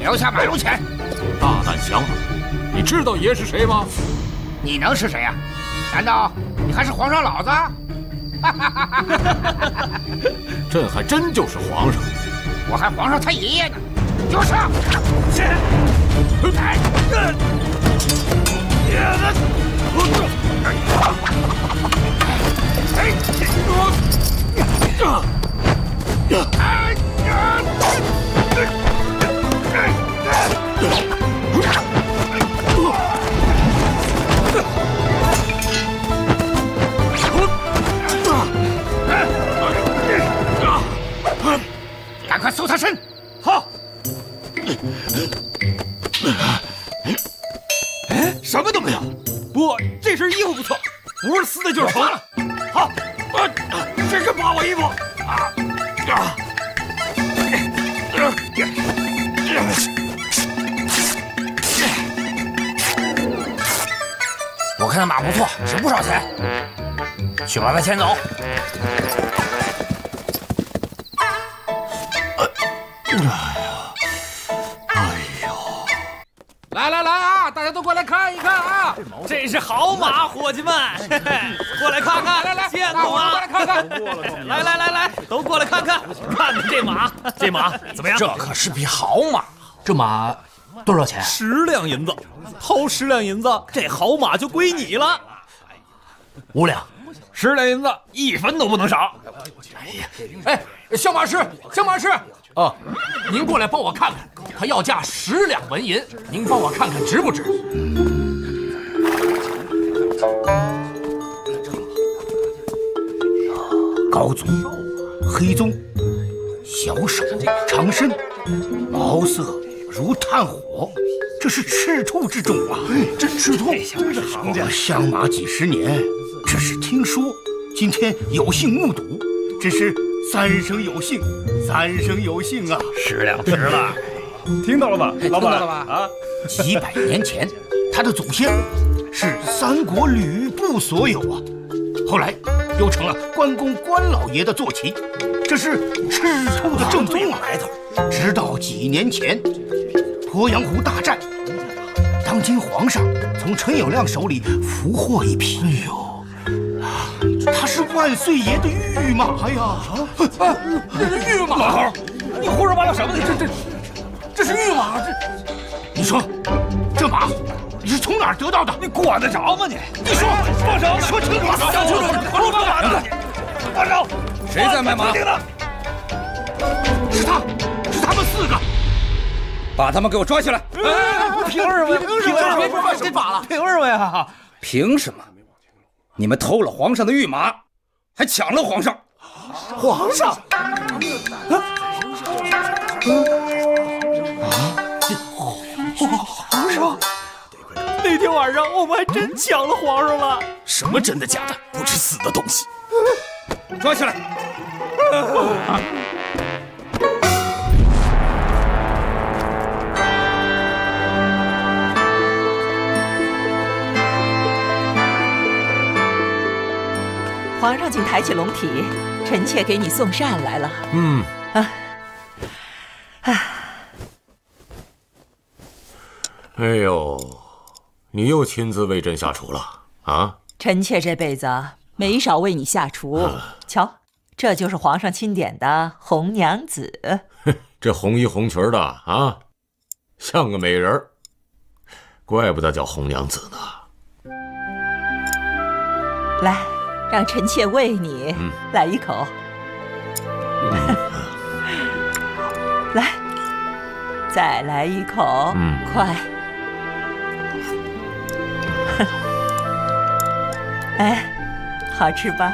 留下买路钱。 大胆想法，你知道爷是谁吗？ 你能是谁呀？难道你还是皇上老子？ 朕还真就是皇上， 我还皇上他爷爷呢！给我上！是。赶快搜他身！好。 哎，什么都没有。不，这身衣服不错，不是撕的就是缝的。好，谁敢扒我衣服？ 我看那马不错，值不少钱，去把他牵走。 来来来啊！大家都过来看一看啊！这是好马，伙计们，过来看看，来见过吗？过来看看，来，都过来看看，看看这马怎么样？ 这可是匹好马，这马多少钱 ？10两银子，掏10两银子，这好马就归你了。 5两 ，10两银子，1分都不能少。 哎，小马师，哦，您过来帮我看看，他要价10两纹银，您帮我看看值不值？ 高宗、黑鬃，小手长身，毛色如炭火，这是赤兔之种啊！这赤兔，我相马几十年，只是听说，今天有幸目睹，真是三生有幸啊！10两值了， 听到了吧，老板？ 啊，几百年前，他的祖先是3国吕布所有啊，后来又成了关公关老爷的坐骑，这是赤兔的正宗来头。直到几年前，鄱阳湖大战，当今皇上从陈友谅手里俘获一匹。哎呦！他是万岁爷的御马呀！ 御马！ 老头，你胡说八道什么？这是御马！ 你说，这马你是从哪儿得到的？ 你管得着吗你？ 你说， 放手！ 说清楚！ 胡说八道的！放手！谁在卖马？ 是他们4个， 把他们给我抓起来！凭什么？ 别犯法了！ 凭什么呀？凭什么？你们偷了皇上的御马，还抢了皇上！ 皇上！皇上！ 那天晚上我们还真抢了皇上了！什么真的假的？不知死的东西！抓起来！ 皇上，请抬起龙体，臣妾给你送膳来了。 哎呦，你又亲自为朕下厨了啊？ 臣妾这辈子没少为你下厨。瞧，这就是皇上钦点的红娘子。 这红衣红裙的啊，像个美人儿，怪不得叫红娘子呢。 来，让臣妾喂你，来一口。来，再来一口，快！哎，好吃吧？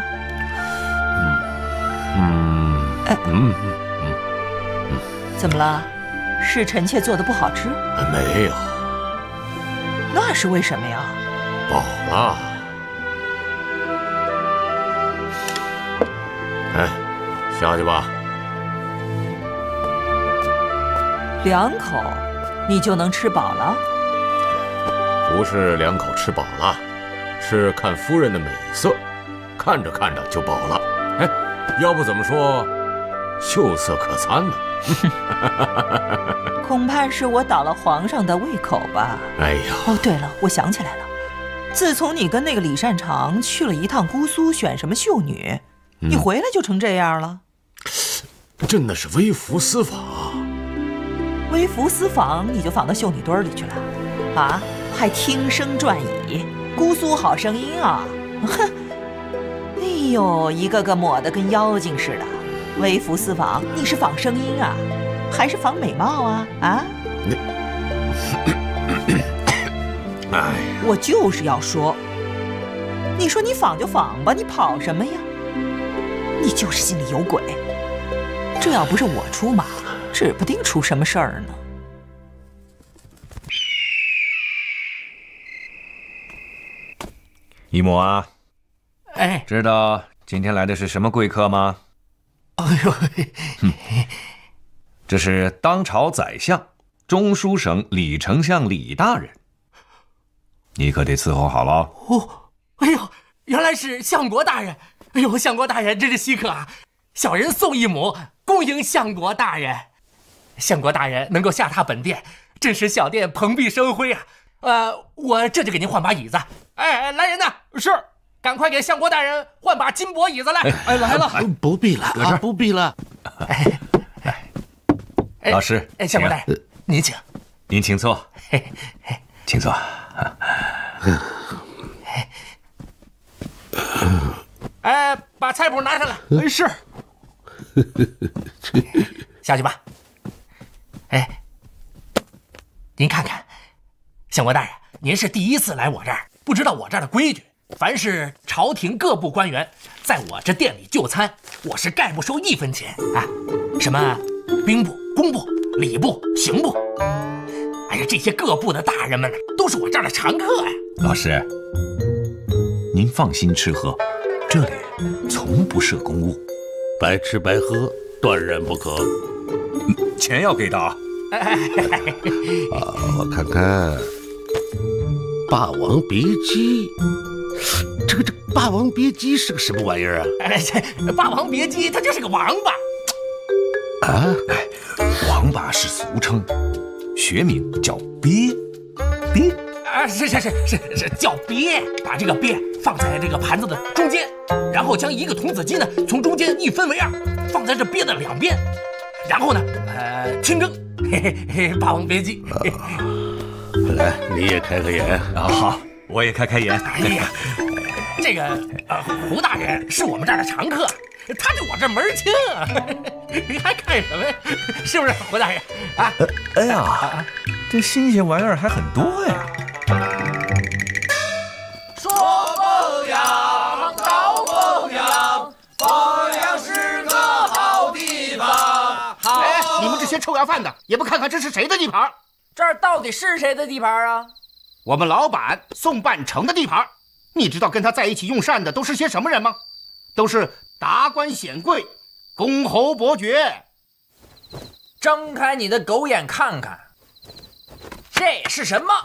怎么了？是臣妾做的不好吃？ 没有。 那是为什么呀？ 饱了。哎，下去吧。 2口，你就能吃饱了？ 不是2口吃饱了，是看夫人的美色，看着看着就饱了。哎，要不怎么说， 秀色可餐呢。 恐怕是我倒了皇上的胃口吧。 哎呀， 哦，对了，我想起来了，自从你跟那个李善长去了一趟姑苏选什么秀女，你回来就成这样了。 真的是微服私访。 微服私访，你就放到秀女堆里去了？啊，还听声转椅，姑苏好声音啊！哼，哎呦，一个个抹得跟妖精似的。微服私访，你是仿声音啊，还是仿美貌啊？啊？ 哎， 我就是要说，你说你仿就仿吧，你跑什么呀？你就是心里有鬼。这要不是我出马，指不定出什么事儿呢。 姨母啊， 哎， 知道今天来的是什么贵客吗？ 哎呦， 这是当朝宰相、中书省李丞相李大人，你可得伺候好了。 哦，哎呦，原来是相国大人！哎呦，相国大人真是稀客啊！小人宋一母恭迎相国大人。相国大人能够下榻本殿，真是小殿蓬荜生辉啊！我这就给您换把椅子。哎，来人呐！是，赶快给相国大人换把金箔椅子来。哎，来了， 不必了啊，不必了。 老师， 相国大人，您请， 您请坐，请坐。 哎，把菜谱拿上来。是。下去吧。哎，您看看，相国大人，您是第一次来我这儿，不知道我这儿的规矩。凡是朝廷各部官员在我这店里就餐，我是概不收1分钱啊。什么兵部、工部、礼部、刑部，哎呀，这些各部的大人们都是我这儿的常客呀。 老师，您放心吃喝，这里从不设公务， 白吃白喝，断然不可。 钱要给的啊。 我看看，《霸王别姬》，这《霸王别姬》是个什么玩意儿啊？ 《霸王别姬》它就是个王八。 啊， 王八是俗称，学名叫鳖。鳖啊，是叫鳖。把这个鳖放在这个盘子的中间，然后将一个童子鸡呢从中间一分为2，放在这鳖的2边，然后呢，清蒸。霸王别姬。 来，你也开开眼啊！好，我也开眼。 哎呀，这个胡大人是我们这儿的常客，他对我这门清啊。你还看什么呀？是不是胡大人啊？ 哎呀，这新鲜玩意儿还很多呀。 说凤阳，高凤阳，凤阳是个好地方。好， 哎，你们这些臭要饭的，也不看看这是谁的地盘？ 这儿到底是谁的地盘啊？ 我们老板宋半城的地盘。你知道跟他在一起用膳的都是些什么人吗？都是达官显贵、公侯伯爵。 睁开你的狗眼看看，这是什么？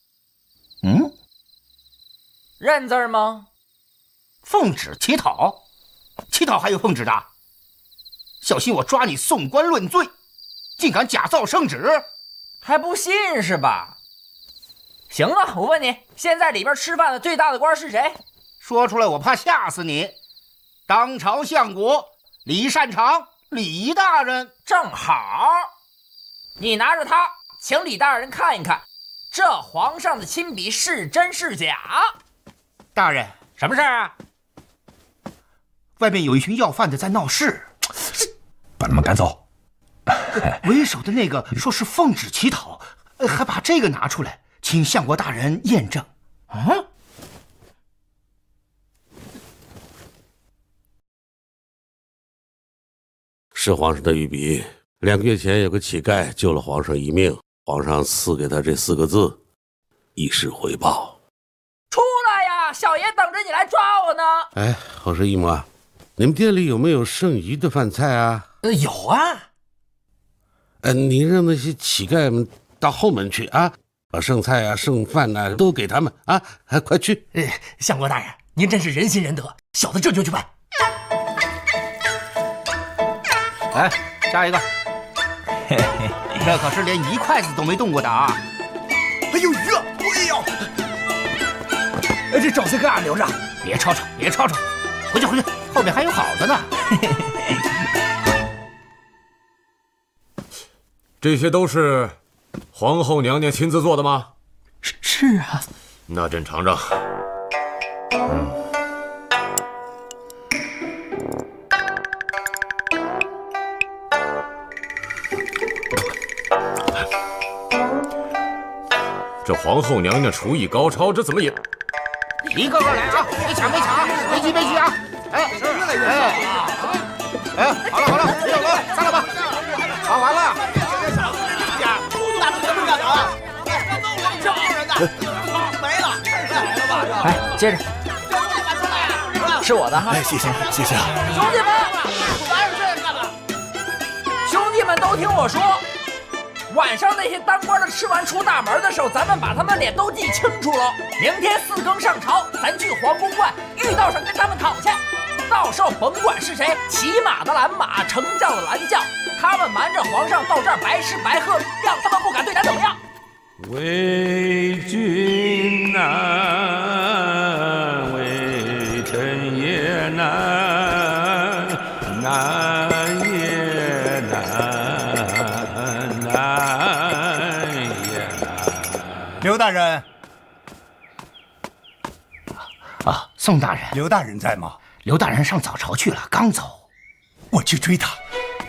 认字吗？ 奉旨乞讨，乞讨还有奉旨的？小心我抓你送官论罪！竟敢假造圣旨！ 还不信是吧？行啊，我问你，现在里边吃饭的最大的官是谁？ 说出来我怕吓死你。当朝相国李善长，李大人。 正好，你拿着它，请李大人看一看，这皇上的亲笔是真是假？ 大人， 什么事儿啊？ 外面有一群要饭的在闹事， 把他们赶走。 为首的那个说是奉旨乞讨，还把这个拿出来，请相国大人验证。 是皇上的御笔。2个月前有个乞丐救了皇上一命，皇上赐给他这4个字，以示回报。 出来呀，小爷等着你来抓我呢。 哎，皇上姨母啊，你们店里有没有剩余的饭菜啊？ 有啊。 你让那些乞丐们到后门去啊，把剩菜啊、剩饭啊都给他们啊！快去！ 相国大人，您真是仁心仁德，小的这就去办。 来，下一个。这可是连一筷子都没动过的啊！ 哎呦鱼啊！哎呦！这找谁干啊？留着， 别吵吵，别吵吵，回去回去，后面还有好的呢。 这些都是皇后娘娘亲自做的吗？ 是啊。 那朕尝尝。这皇后娘娘厨艺高超，这怎么也…… 一个个来啊！别抢，别抢，别急，别急啊！哎，越来越少啊！哎，好了好了，没有了，散了吧。好，完了。 大哥不敢啊！这帮人呢？没了，来了吧？ 哎，接着。是我的哈。 哎，谢谢谢谢啊！ 兄弟们，哪有这样干的？兄弟们都听我说。晚上那些当官的吃完出大门的时候，咱们把他们脸都记清楚了。明天4更上朝，咱去皇宫观御道上跟他们讨去。到时候甭管是谁，骑马的拦马，乘轿的拦轿，他们瞒着皇上到这儿白吃白喝，让他们不敢对咱怎么样。 为君难，为臣也难，难也难，难也难。 刘大人。 啊，宋大人。 刘大人在吗？ 刘大人上早朝去了，刚走。 我去追他。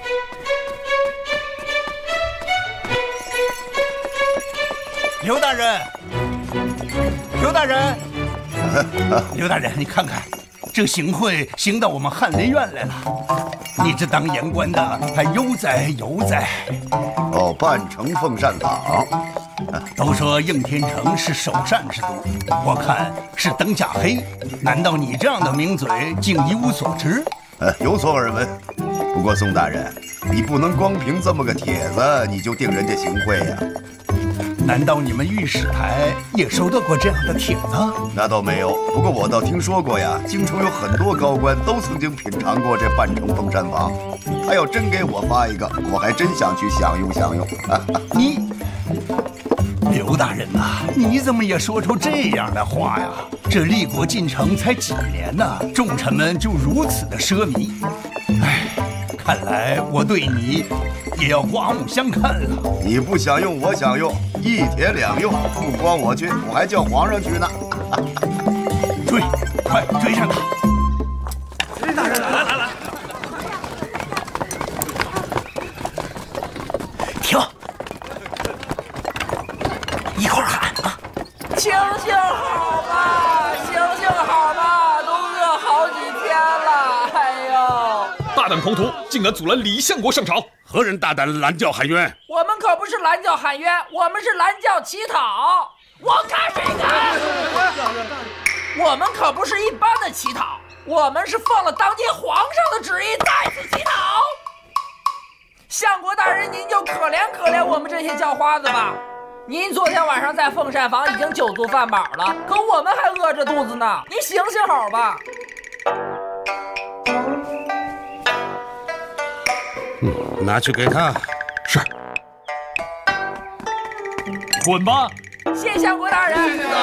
刘大人，刘大人，刘大人，你看看，这行贿行到我们翰林院来了。你这当言官的还悠哉悠哉。 哦，半城奉善坊。 都说应天成是首善之都，我看是灯下黑。难道你这样的名嘴竟一无所知？ 有所耳闻。不过宋大人，你不能光凭这么个帖子你就定人家行贿呀。 难道你们御史台也收到过这样的帖子？ 那倒没有，不过我倒听说过呀，京城有很多高官都曾经品尝过这半城奉善坊。他要真给我发一个，我还真想去享用享用。 你，刘大人呐，你怎么也说出这样的话呀？这立国进城才几年呢，重臣们就如此的奢靡。哎，看来我对你也要刮目相看了。 你不享用，我享用，一帖两用。不光我去，我还叫皇上去呢。 追，快追上他！ 大人，来！ 停！一块儿喊啊！ 星星好吗？星星好吗？都饿好几天了。哎呦！ 大胆狂徒，竟敢阻拦李相国上朝！ 何人大胆拦轿喊冤？ 我们可不是拦轿喊冤，我们是拦轿乞讨。我看谁敢！我们可不是一般的乞讨，我们是奉了当今皇上的旨意再次乞讨。相国大人，您就可怜可怜我们这些叫花子吧。您昨天晚上在奉善坊已经酒足饭饱了，可我们还饿着肚子呢。您行行好吧。 拿去给他。 是。滚吧！ 谢相国大人。谢大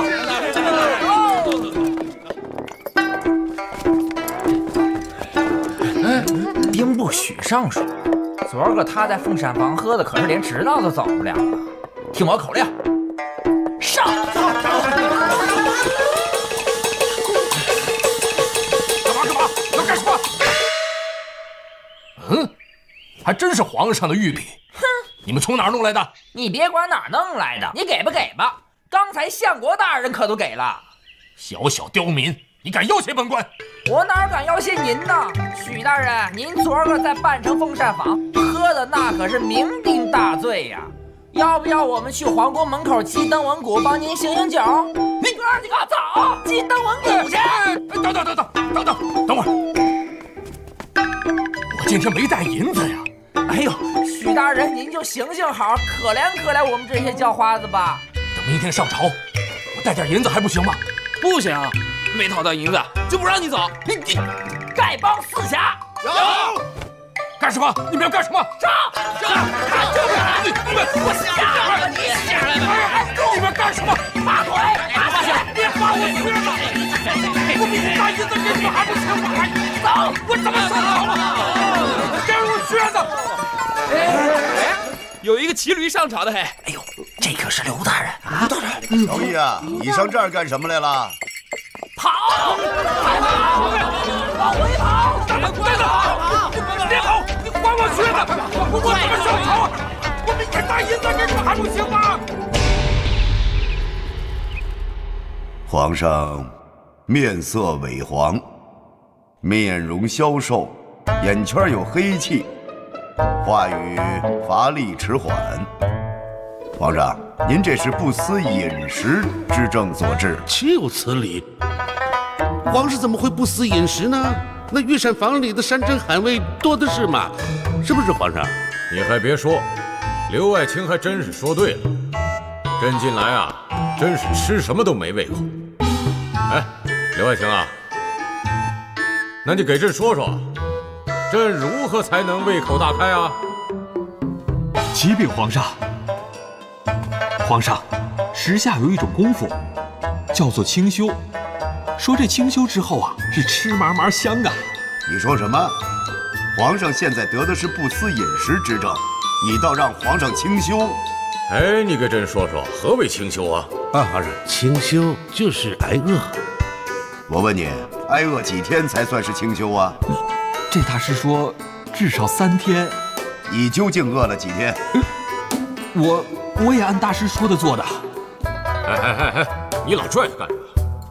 人。兵部许尚书，昨儿个他在奉善坊喝的可是连直道都走不了了。听我口令，上！ 干嘛？要干什么？ 嗯，还真是皇上的御笔。 哼， 你们从哪儿弄来的？ 你别管哪儿弄来的，你给吧给吧。刚才相国大人可都给了。 小小刁民，你敢要挟本官？ 我哪敢要挟您呢？许大人，您昨儿个在半城奉善坊喝的那可是酩酊大醉呀。要不要我们去皇宫门口击灯文鼓帮您醒醒酒？你哥几个走，击灯文鼓去！ 等会儿，我今天没带银子呀。 哎呦，许大人您就行行好，可怜可怜我们这些叫花子吧。 等明天上朝，我带点银子还不行吗？ 不行，没讨到银子就不让你走。 你丐帮四侠有， 干什么？你们要干什么？ 上！你们我下来！你下来吧！ 你们干什么？ 拔腿！ 别把我靴子！我比你大银子给你们还不行吗？走！我怎么算好了？给我靴子！ 哎，有一个骑驴上朝的嘿！ 哎呦，这可是刘大人啊！刘大人，小易啊，你上这儿干什么来了？ 跑！往回跑！ 别跑！别跑！你还我靴子！我怎么上朝啊？我比你大银子给你们还不行吗？ 皇上面色萎黄，面容消瘦，眼圈有黑气，话语乏力迟缓。皇上，您这是不思饮食之政所致， 岂有此理！皇上怎么会不思饮食呢？那御膳房里的山珍海味多的是嘛，是不是皇上？ 你还别说，刘爱卿还真是说对了。朕近来啊，真是吃什么都没胃口。哎，刘爱卿啊，那你给朕说说，朕如何才能胃口大开啊？ 启禀皇上，皇上，时下有一种功夫，叫做清修。说这清修之后啊，是吃嘛嘛香啊！ 你说什么？皇上现在得的是不思饮食之政，你倒让皇上清修？ 哎，你给朕说说，何为清修啊？ 皇上，清修就是挨饿。 我问你，挨饿几天才算是清修啊？ 这大师说，至少3天。 你究竟饿了几天？ 我也按大师说的做的。 哎，你老拽他干什么？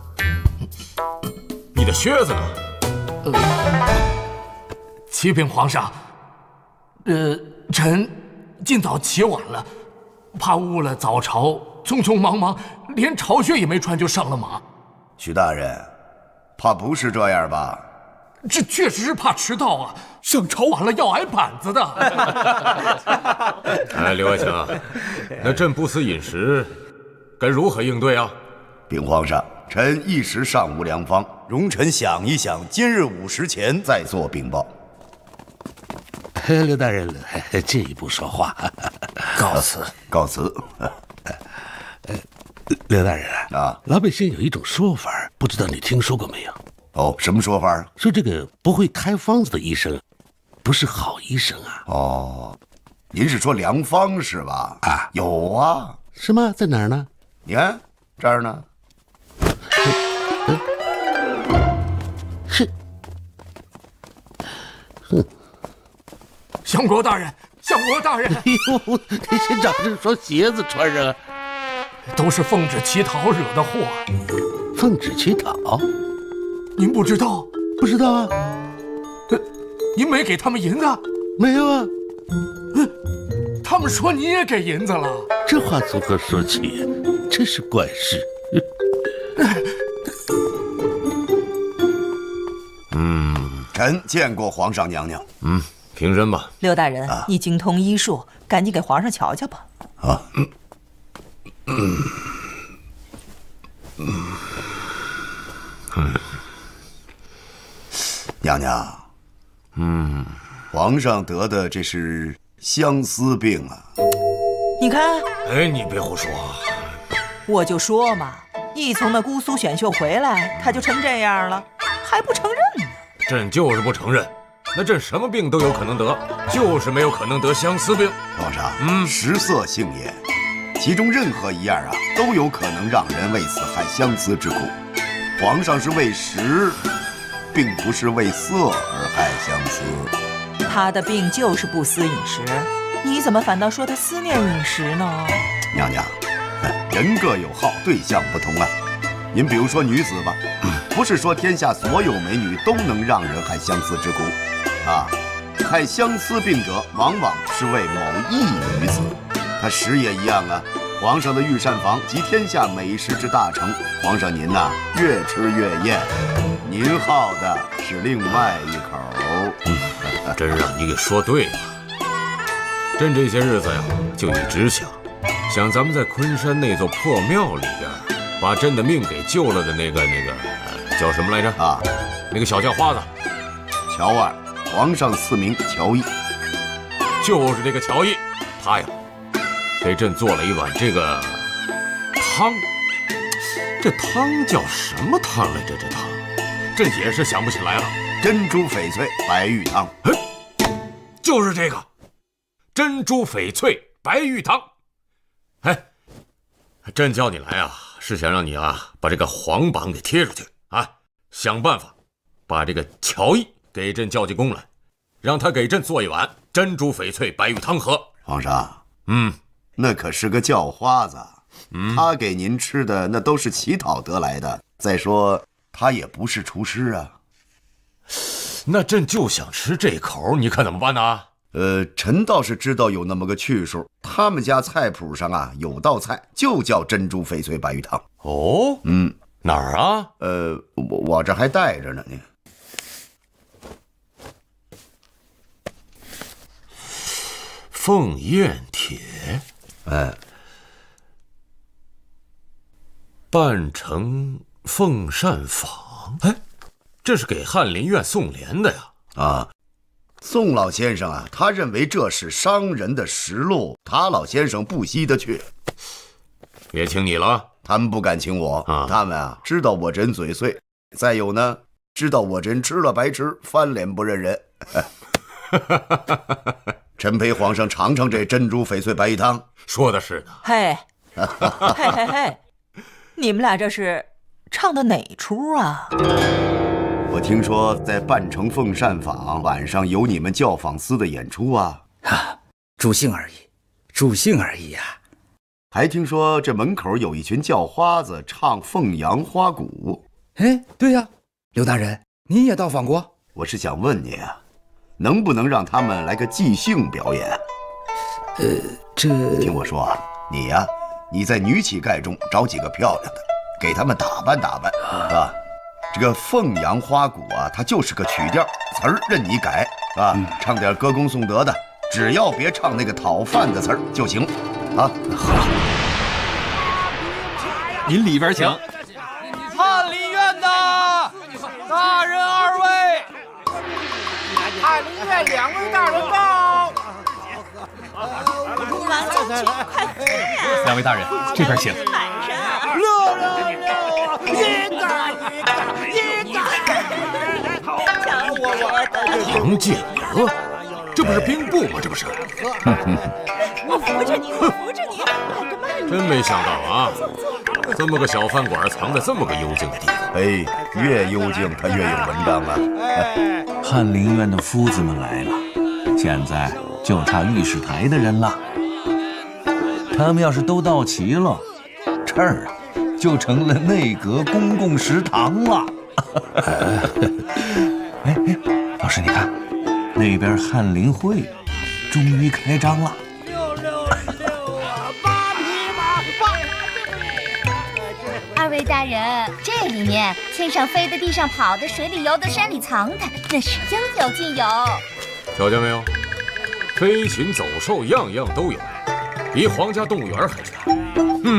你的靴子呢？ 启禀皇上，臣今早起晚了，怕误了早朝，匆匆忙忙，连朝靴也没穿就上了马。 徐大人，怕不是这样吧？ 这确实是怕迟到啊，上朝晚了要挨板子的。 哎，刘爱卿啊，那朕不思饮食，该如何应对啊？ 禀皇上，臣一时尚无良方，容臣想一想，今日午时前再做禀报。 刘大人，这一步说话。 告辞， 告辞。 刘大人啊， 老百姓有一种说法，不知道你听说过没有？ 哦，什么说法？ 说这个不会开方子的医生，不是好医生啊。 哦，您是说良方是吧？ 啊， 有啊。 是吗？在哪儿呢？ 你看这儿呢。 是。 相国大人，相国大人！ 哎呦，你先找这双鞋子穿上啊！ 都是奉旨乞讨惹的祸。 奉旨乞讨？ 您不知道？ 不知道啊。 您没给他们银子？ 没有啊。 他们说你也给银子了。 这话从何说起？真是怪事。 臣见过皇上娘娘。 平身吧。 刘大人，你精通医术，赶紧给皇上瞧瞧吧。 啊。娘娘，皇上得的这是相思病啊。 你看， 哎，你别胡说。 我就说嘛，一从那姑苏选秀回来，他就成这样了，还不承认呢。 朕就是不承认，那朕什么病都有可能得，就是没有可能得相思病。 皇上，食色性也，其中任何一样啊，都有可能让人为此害相思之苦。皇上是为食，并不是为色而害相思。 他的病就是不思饮食，你怎么反倒说他思念饮食呢？ 娘娘，人各有好，对象不同啊。您比如说女子吧，不是说天下所有美女都能让人害相思之苦，啊，害相思病者往往是为某一女子。她食也一样啊。皇上的御膳房集天下美食之大成，皇上您呐，越吃越厌，您好的是另外一口。 真让你给说对了。朕这些日子呀，就一直想咱们在昆山那座破庙里边，把朕的命给救了的那个叫什么来着？ 啊， 那个小叫花子。 乔儿， 皇上赐名乔义。 就是这个乔义，他呀，给朕做了一碗这个汤。这汤叫什么汤来着？这汤，朕也是想不起来了。 珍珠翡翠白玉汤， 就是这个，珍珠翡翠白玉汤。哎，朕叫你来啊，是想让你啊把这个皇榜给贴出去啊，想办法把这个乔义给朕叫进宫来，让他给朕做一碗珍珠翡翠白玉汤喝。 皇上，那可是个叫花子，他给您吃的那都是乞讨得来的。再说他也不是厨师啊。 那朕就想吃这口，你可怎么办呢？ 臣倒是知道有那么个去处，他们家菜谱上啊有道菜就叫珍珠翡翠白玉汤。 哦，哪儿啊？ 我这还带着呢。你凤燕帖，半城凤膳坊，哎，这是给翰林院送莲的呀。 啊，宋老先生啊，他认为这是商人的实录，他老先生不惜得去。 也请你了。 他们不敢请我，他们啊知道我人嘴碎，再有呢，知道我人吃了白吃，翻脸不认人。臣陪皇上尝尝这珍珠翡翠白玉汤。 说的是呢。 嘿，嘿，你们俩这是唱的哪出啊？ 我听说在半城凤膳坊晚上有你们教坊司的演出啊。 助兴而已，助兴而已呀。 还听说这门口有一群叫花子唱凤阳花鼓。 哎，对呀，刘大人，您也到访过？ 我是想问你啊，能不能让他们来个即兴表演？ 这听我说啊，你呀，你在女乞丐中找几个漂亮的，给他们打扮打扮啊。这个凤阳花鼓啊，它就是个曲调，词儿任你改啊，唱点歌功颂德的，只要别唱那个讨饭的词儿就行啊。 好，您里边请。 翰林院的大人二位， 翰林院两位大人到。 王将军，快喝呀！ 两位大人，这边请。 杨建德，这不是兵部吗？这不是。 我扶着你，我扶着你，慢着慢着。 真没想到啊，这么个小饭馆藏在这么个幽静的地方。 哎，越幽静它越有文章啊。 翰林院的夫子们来了，现在就差御史台的人了。他们要是都到齐了，这儿啊就成了内阁公共食堂了。哎，老师，你看，那边翰林会终于开张了。 二位大人，这里面天上飞的、地上跑的、水里游的、山里藏的，那是应有尽有。 瞧见没有？飞禽走兽样样都有，比皇家动物园还全。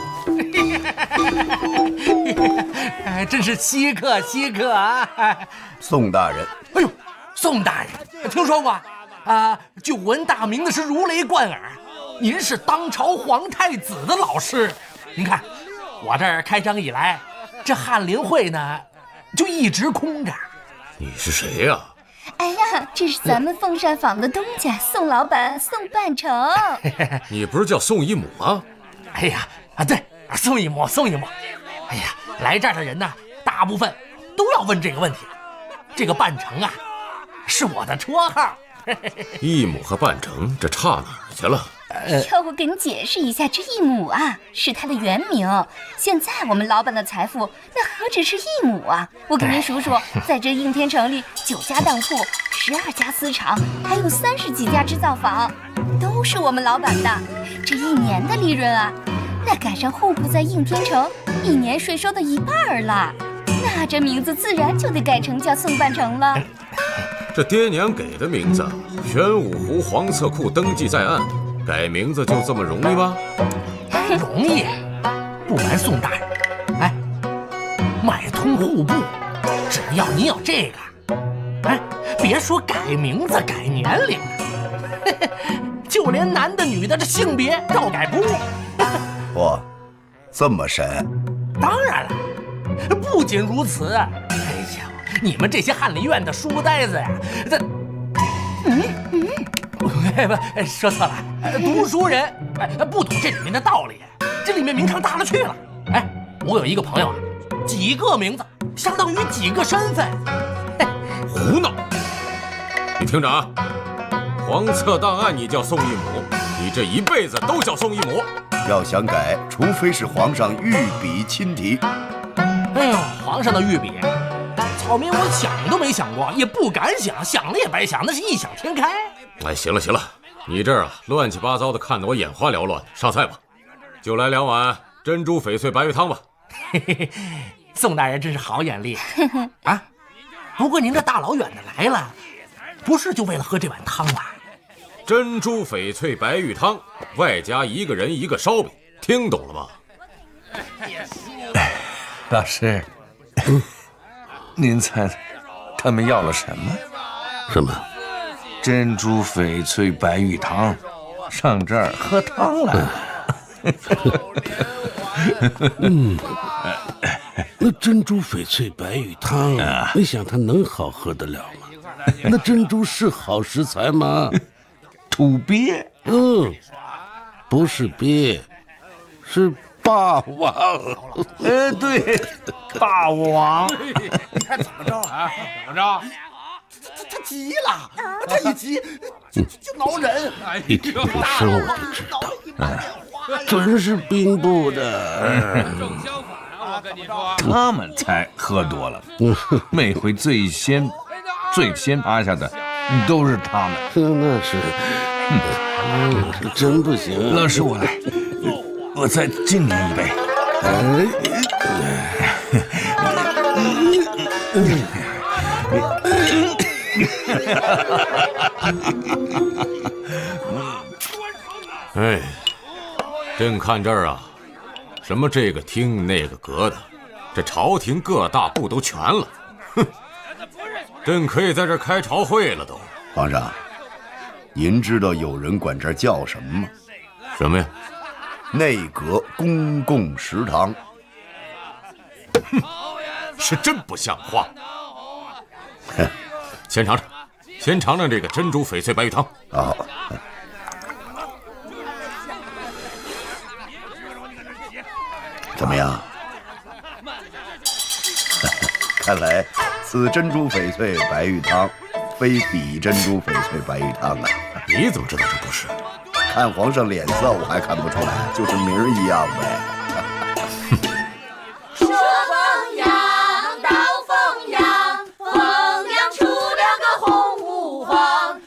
真是稀客稀客啊！ 宋大人， 哎呦，宋大人，听说过啊？久闻大名的是如雷贯耳，您是当朝皇太子的老师。您看，我这儿开张以来，这翰林会呢，就一直空着。 你是谁呀？ 哎呀，这是咱们凤膳坊的东家宋老板宋半城。 你不是叫宋一母吗？ 哎呀，对，宋一母，宋一母。哎呀，来这儿的人呢，大部分都要问这个问题。这个半城啊，是我的绰号。 一母和半城，这差哪儿去了？ 要我给你解释一下，这一亩啊是他的原名。现在我们老板的财富那何止是一亩啊！我给您数数，在这应天城里9家当铺、12家丝厂，还有30几家织造坊，都是我们老板的。这一年的利润啊，那赶上户部在应天城1年税收的1半了。那这名字自然就得改成叫宋半城了。 这爹娘给的名字，玄武湖黄册库登记在案。改名字就这么容易吗？ 容易，不瞒宋大人，哎，脉通户部，只要您有这个，哎， 别说改名字、改年龄，就连男的、女的这性别照改不误。 嚯，这么神？ 当然了，不仅如此，哎呀，你们这些翰林院的书呆子呀，不，说错了，读书人不懂这里面的道理，这里面名堂大了去了。哎，我有一个朋友啊，几个名字相当于几个身份。 胡闹！你听着啊，黄册档案你叫宋一母，你这一辈子都叫宋一母。 要想改，除非是皇上御笔亲题。 哎呦，皇上的御笔，草民我想都没想过，也不敢想，想了也白想，那是异想天开。 哎，行了行了，你这儿啊乱七八糟的，看得我眼花缭乱。上菜吧，就来2碗珍珠翡翠白玉汤吧。 嘿嘿嘿，宋大人真是好眼力啊！不过您这大老远的来了，不是就为了喝这碗汤吧？ 珍珠翡翠白玉汤，外加1个人1个烧饼，听懂了吗？ 老师，您猜他们要了什么？ 什么？ 珍珠翡翠白玉汤，上这儿喝汤了。 那珍珠翡翠白玉汤，你想它能好喝得了吗？那珍珠是好食材吗？ 土鳖， 不是鳖，是霸王。 对，霸王。 你看怎么着啊？怎么着？他急了，他一急就挠人。 一听这声我就知道，准是兵部的。 正相反啊，我跟你说， 他们才喝多了。每回最先趴下的都是他们。 那是，真不行。 老师，我来，我再敬您一杯。 哎，朕看这儿啊，什么这个厅那个阁的，这朝廷各大部都全了。哼，朕可以在这儿开朝会了都。 皇上，您知道有人管这儿叫什么吗？ 什么呀？ 内阁公共食堂。 哼，是真不像话。先尝尝，先尝尝这个珍珠翡翠白玉汤。 好。怎么样？看来此珍珠翡翠白玉汤，非彼珍珠翡翠白玉汤啊！ 你怎么知道这不是？ 看皇上脸色，我还看不出来，就是名儿一样呗。 说凤阳到凤阳，凤阳出了个红五黄。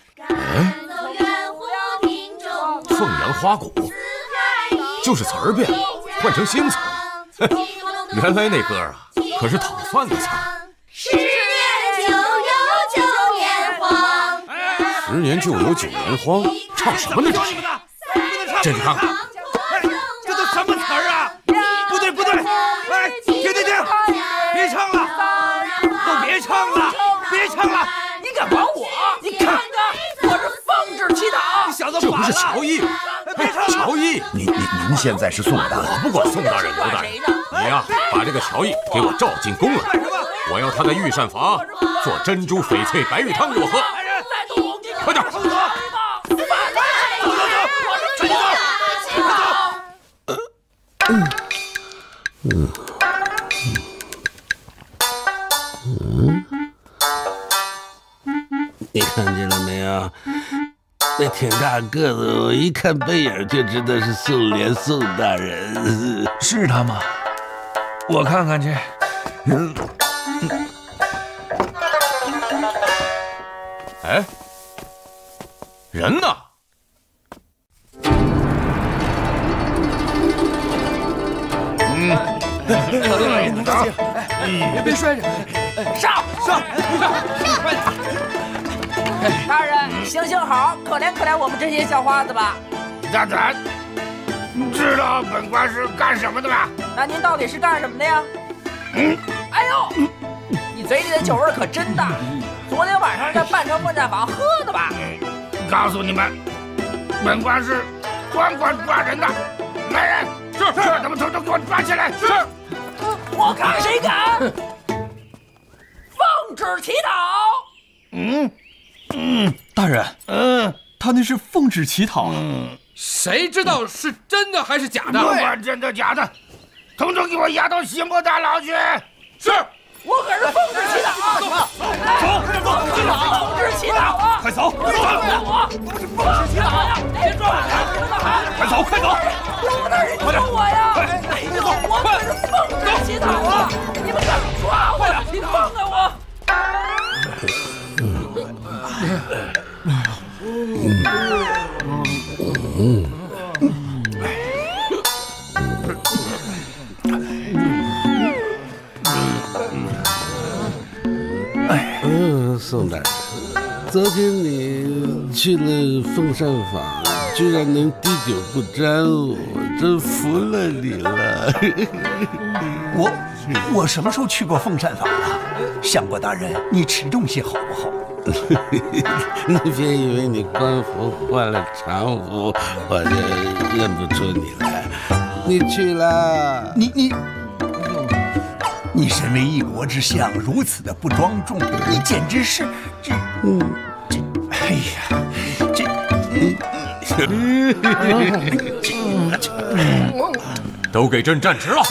凤阳花鼓，就是词儿变了，换成新词儿。原来那歌啊，可是讨饭的词儿。 10年就有9年荒 ，10年就有9年荒，唱什么呢这是？这你看看， 这都什么词儿啊？不对不对，哎，停，别唱了，都别唱了，别唱了！ 你敢管我？你看看，我是奉旨祈祷。 你小子这不是乔毅，乔毅， 您现在是宋大人， 我不管宋大人、刘大人，你呀，把这个乔毅给我召进宫来，我要他在御膳房做珍珠翡翠白玉汤给我喝，快点！ 你看见了没有？那挺大个子，我一看背影就知道是宋濂宋大人。 是他吗？我看看去。 哎，人呢？ 别摔着， 上！ 大人，行好，可怜我们这些小花子吧。 大胆，知道本官是干什么的吗？ 那您到底是干什么的呀？哎呦，你嘴里的酒味可真大。 昨天晚上在半城奉战坊喝的吧？ 告诉你们，本官是专管抓人的。来人，是把他们统统给我抓起来！是。 我看谁敢奉旨乞讨！ 大人，他那是奉旨乞讨。 谁知道是真的还是假的？ 不管真的假的，统统给我押到刑部大牢去！是。 我可是奉旨乞讨啊！走，奉旨乞讨啊！ 快走！ 别抓我！我是奉旨乞讨呀！别抓我！ 快走，快走！ 老大人，你救我呀！我可是奉旨乞讨啊！你们敢抓我？放开我！ 宋大人，昨天你去了凤膳坊，居然能滴酒不沾，我真服了你了。 我什么时候去过凤膳坊了？相国大人，你持重些好不好？ 你别以为你官服换了常服，我就认不出你来。你去了， 你身为一国之相，如此的不庄重，你简直是哎呀， 都给朕站直了！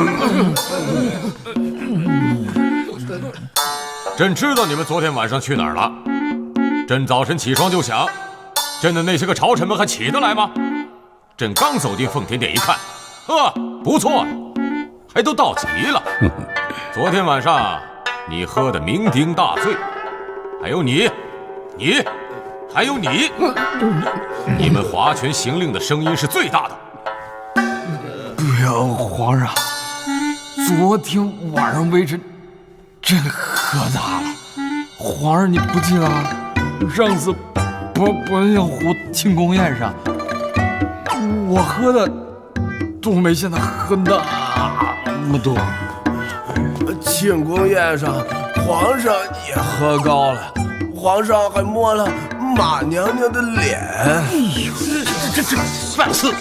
朕知道你们昨天晚上去哪儿了。朕早晨起床就想，朕的那些个朝臣们还起得来吗？朕刚走进奉天殿一看，呵，不错，还都到齐了。昨天晚上你喝得酩酊大醉，还有你，还有你，你们划拳行令的声音是最大的。 不要，皇上，昨天晚上微臣真喝大了。皇上你不记得上次伯阳湖庆功宴上，我喝的都没现在喝那么多。 庆功宴上，皇上也喝高了，皇上还摸了马娘娘的脸。哎呦，这放肆！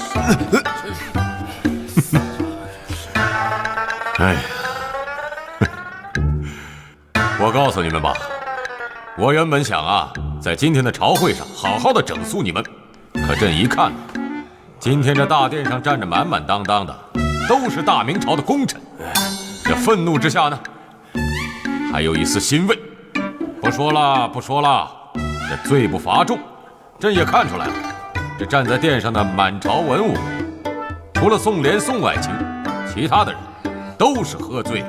哎呀，我告诉你们吧，我原本想啊，在今天的朝会上好好的整肃你们，可朕一看，今天这大殿上站着满满当当的，都是大明朝的功臣。这愤怒之下呢，还有一丝欣慰。不说了，这罪不罚重，朕也看出来了。这站在殿上的满朝文武，除了宋濂、宋爱卿，其他的人都是喝醉了。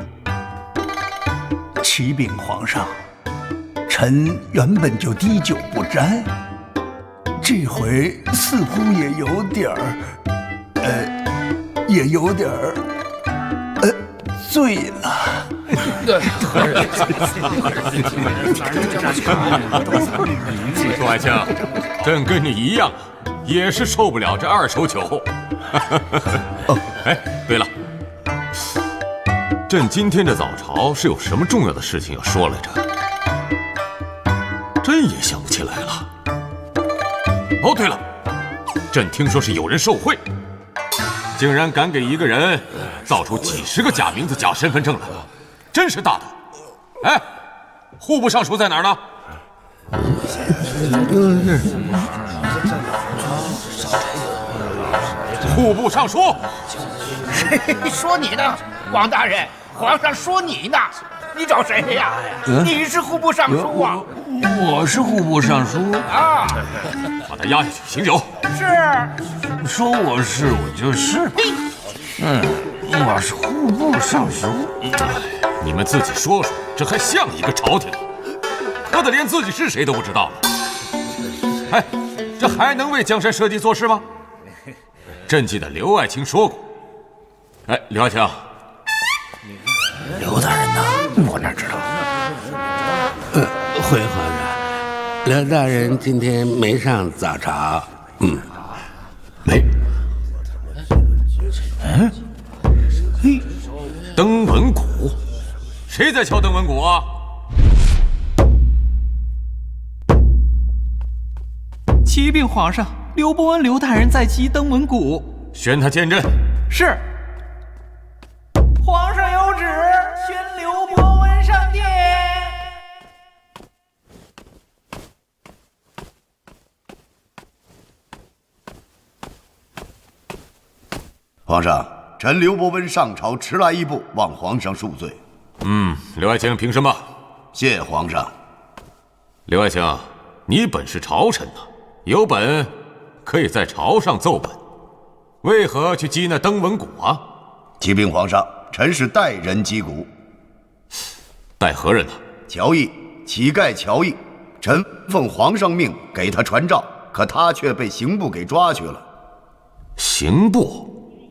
启禀皇上，臣原本就滴酒不沾，这回似乎也有点儿，醉了。 宋爱卿，朕跟你一样，也是受不了这二手酒。哎，对了，朕今天这早朝是有什么重要的事情要说来着？朕也想不起来了。哦，对了，朕听说是有人受贿，竟然敢给一个人造出几10个假名字、假身份证来，真是大胆！哎，户部尚书在哪儿呢？户部尚书， 说你呢，王大人，皇上说你呢，你找谁呀？你是户部尚书啊？ 我是户部尚书啊， 把他押下去行酒。 是， 说我是我就是。我是户部尚书。 你们自己说说，这还像一个朝廷？喝得连自己是谁都不知道了。哎，这还能为江山社稷做事吗？朕记得刘爱卿说过。哎，刘爱卿， 刘大人呐，我哪知道？ 回皇上，刘大人今天没上早朝。 没。登文鼓，谁在敲登文鼓啊？ 启禀皇上，刘伯温刘大人在即登文谷， 宣他见朕。 是。 皇上有旨，宣刘伯温上殿。 皇上，臣刘伯温上朝迟来一步，望皇上恕罪。 刘爱卿平身吧。 谢皇上。 刘爱卿，你本是朝臣呐，有本可以在朝上奏本，为何去击那登文谷啊？ 启禀皇上，臣是代人击鼓。 代何人呢？ 乔毅，乞丐乔毅。臣奉皇上命给他传召，可他却被刑部给抓去了。 刑部？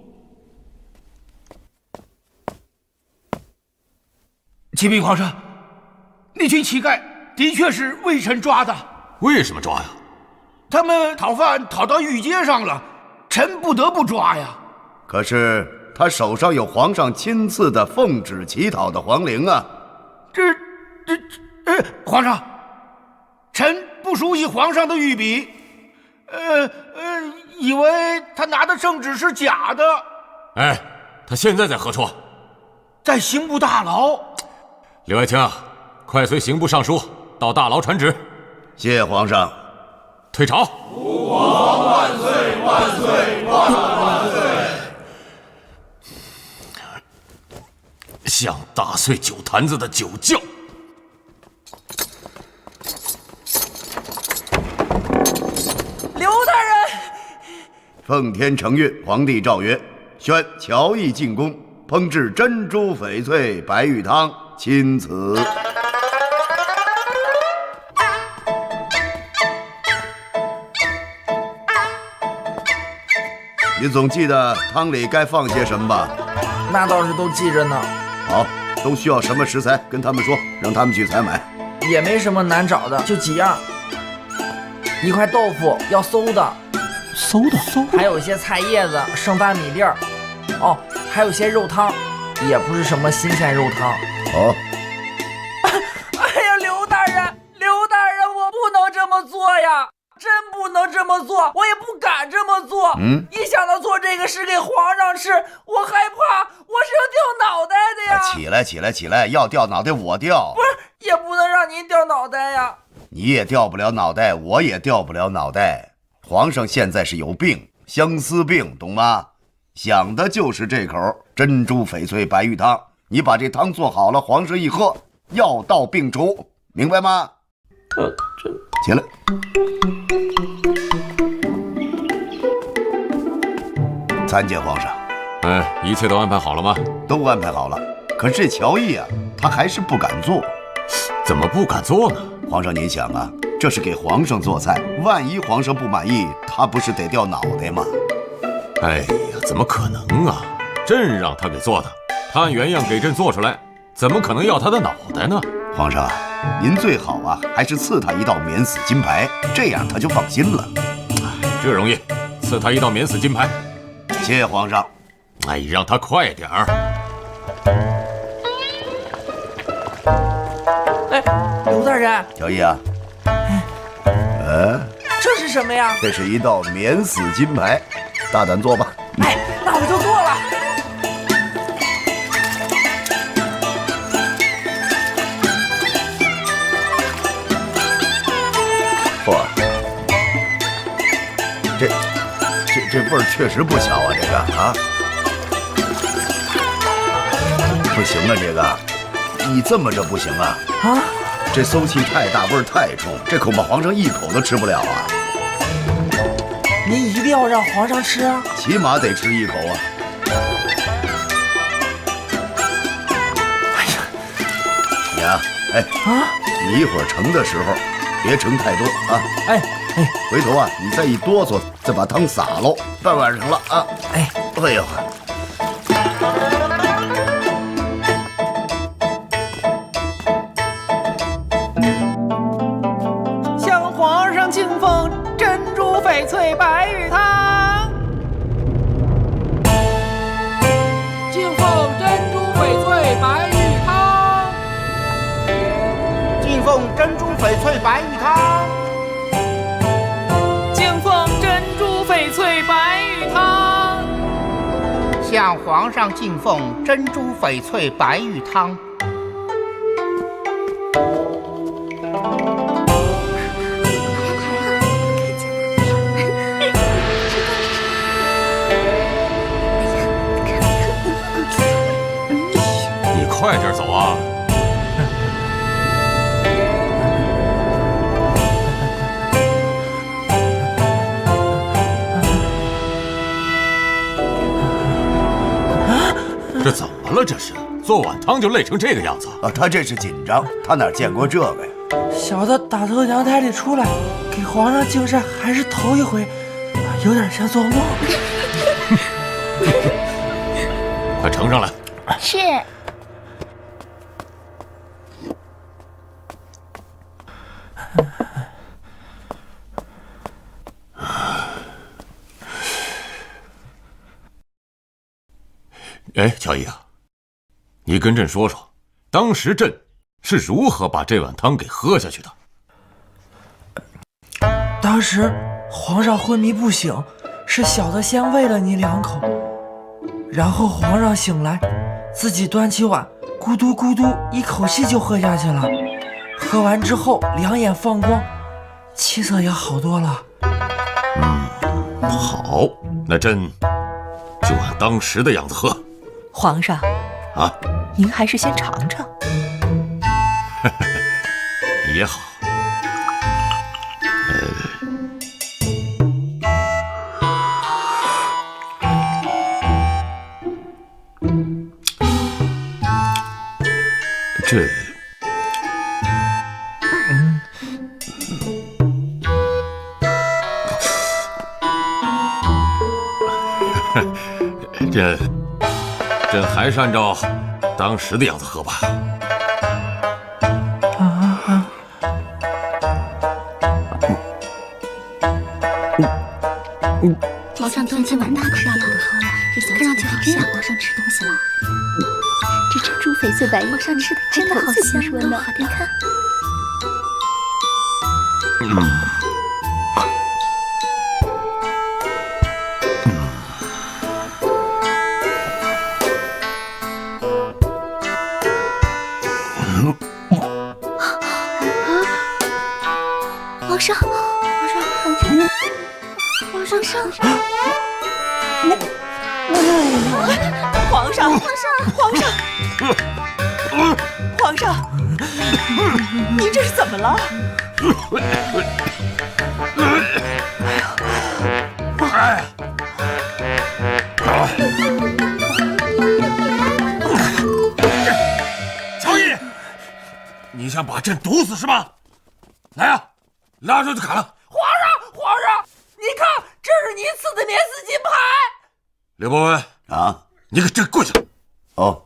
启禀皇上，那群乞丐的确是微臣抓的。 为什么抓呀？ 他们讨饭讨到御街上了，臣不得不抓呀。 可是他手上有皇上亲赐的奉旨乞讨的皇陵啊！ 皇上，臣不熟悉皇上的御笔，以为他拿的圣旨是假的。 哎，他现在在何处？ 在刑部大牢。 刘爱卿，快随刑部尚书到大牢传旨。 谢皇上。 退朝。 吾皇万岁万岁万岁！ 像打碎酒坛子的酒窖。 刘大人， 奉天承运，皇帝诏曰：宣乔毅进宫，烹制珍珠翡翠白玉汤，钦此。你总记得汤里该放些什么吧？ 那倒是都记着呢。 好，都需要什么食材，跟他们说，让他们去采买。 也没什么难找的，就几样。一块豆腐要馊的，还有一些菜叶子、剩饭米粒儿。哦，还有些肉汤，也不是什么新鲜肉汤。 好。 哎呀，刘大人，我不能这么做呀！真不能这么做，我也不敢这么做。一想到做这个是给皇上吃，我害怕，我是要掉脑袋的呀！ 起来！要掉脑袋我掉， 不是，也不能让您掉脑袋呀！ 你也掉不了脑袋，我也掉不了脑袋。皇上现在是有病，相思病，懂吗？想的就是这口珍珠翡翠白玉汤。你把这汤做好了，皇上一喝，药到病除，明白吗？起来。参见皇上。 一切都安排好了吗？ 都安排好了。可是这乔毅啊，他还是不敢做。 怎么不敢做呢？ 皇上，您想啊，这是给皇上做菜，万一皇上不满意，他不是得掉脑袋吗？ 哎呀，怎么可能啊！朕让他给做的，他按原样给朕做出来，怎么可能要他的脑袋呢？ 皇上，您最好啊，还是赐他一道免死金牌，这样他就放心了。 这容易，赐他一道免死金牌。 谢皇上。 哎，让他快点儿。 哎，刘大人， 乔毅啊， 这是什么呀？ 这是一道免死金牌，大胆做吧。 哎，那我就做了。 嚯，这味儿确实不小啊，这个啊，不行啊，这个，你这么着不行啊。 啊， 这馊气太大，味儿太冲，这恐怕皇上一口都吃不了啊。 您一定要让皇上吃啊， 起码得吃一口啊。 哎呀， 你啊，你一会儿盛的时候别盛太多啊。回头啊，你再一哆嗦，再把汤洒喽，半碗盛了啊。哎呦。 向皇上敬奉珍珠翡翠白玉汤。 敬奉珍珠翡翠白玉汤。 敬奉珍珠翡翠白玉汤。 翡翠白玉汤。 向皇上进奉珍珠翡翠白玉汤。 你快点走啊！这怎么了？这是做碗汤就累成这个样子啊！他这是紧张，他哪见过这个呀？ 小的打从阳台里出来，给皇上敬膳还是头一回，有点像做梦。 快盛上来。 是。 哎，乔伊啊，你跟朕说说，当时朕是如何把这碗汤给喝下去的？ 当时皇上昏迷不醒，是小的先喂了你2口，然后皇上醒来，自己端起碗，咕嘟咕嘟一口气就喝下去了。喝完之后2眼放光，气色也好多了。 好，那朕就按当时的样子喝。 皇上， 啊， 您还是先尝尝。 也好。这，朕还是按照当时的样子喝吧。 皇上端起碗大口大口的喝了，看上去好像皇上吃东西了。这珍珠翡翠白玉，皇上吃的真的好香呢，你看。皇上，皇上， 皇上，您这是怎么了？ 乔伊，你想把朕毒死是吧？来啊，拉出去砍了！ 皇上，你看，这是您赐的免死金牌。 刘伯温啊， 你给朕跪下！ 哦，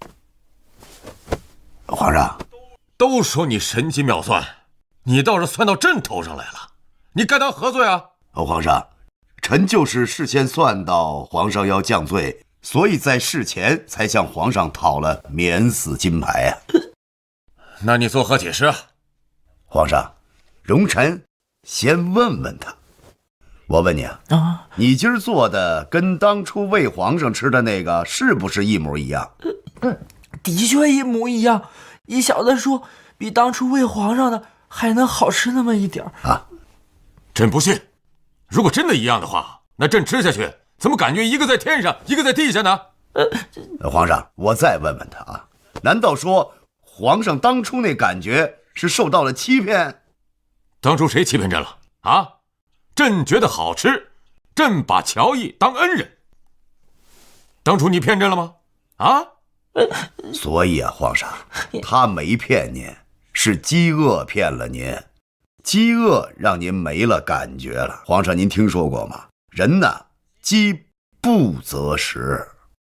皇上， 都说你神机妙算，你倒是算到朕头上来了，你该当何罪啊？ 皇上，臣就是事先算到皇上要降罪，所以在事前才向皇上讨了免死金牌啊。 那你作何解释啊？ 皇上，容臣先问问他。我问你啊，你今儿做的跟当初喂皇上吃的那个是不是一模一样？ 的确一模一样。一小的说，比当初喂皇上的还能好吃那么一点啊。 朕不信，如果真的一样的话，那朕吃下去怎么感觉一个在天上，一个在地下呢？ 皇上，我再问问他啊，难道说皇上当初那感觉是受到了欺骗？ 当初谁欺骗朕了啊？朕觉得好吃，朕把乔毅当恩人。当初你骗朕了吗？啊？ 所以啊，皇上，他没骗您，是饥饿骗了您，饥饿让您没了感觉了。皇上，您听说过吗？人呢，饥不择食。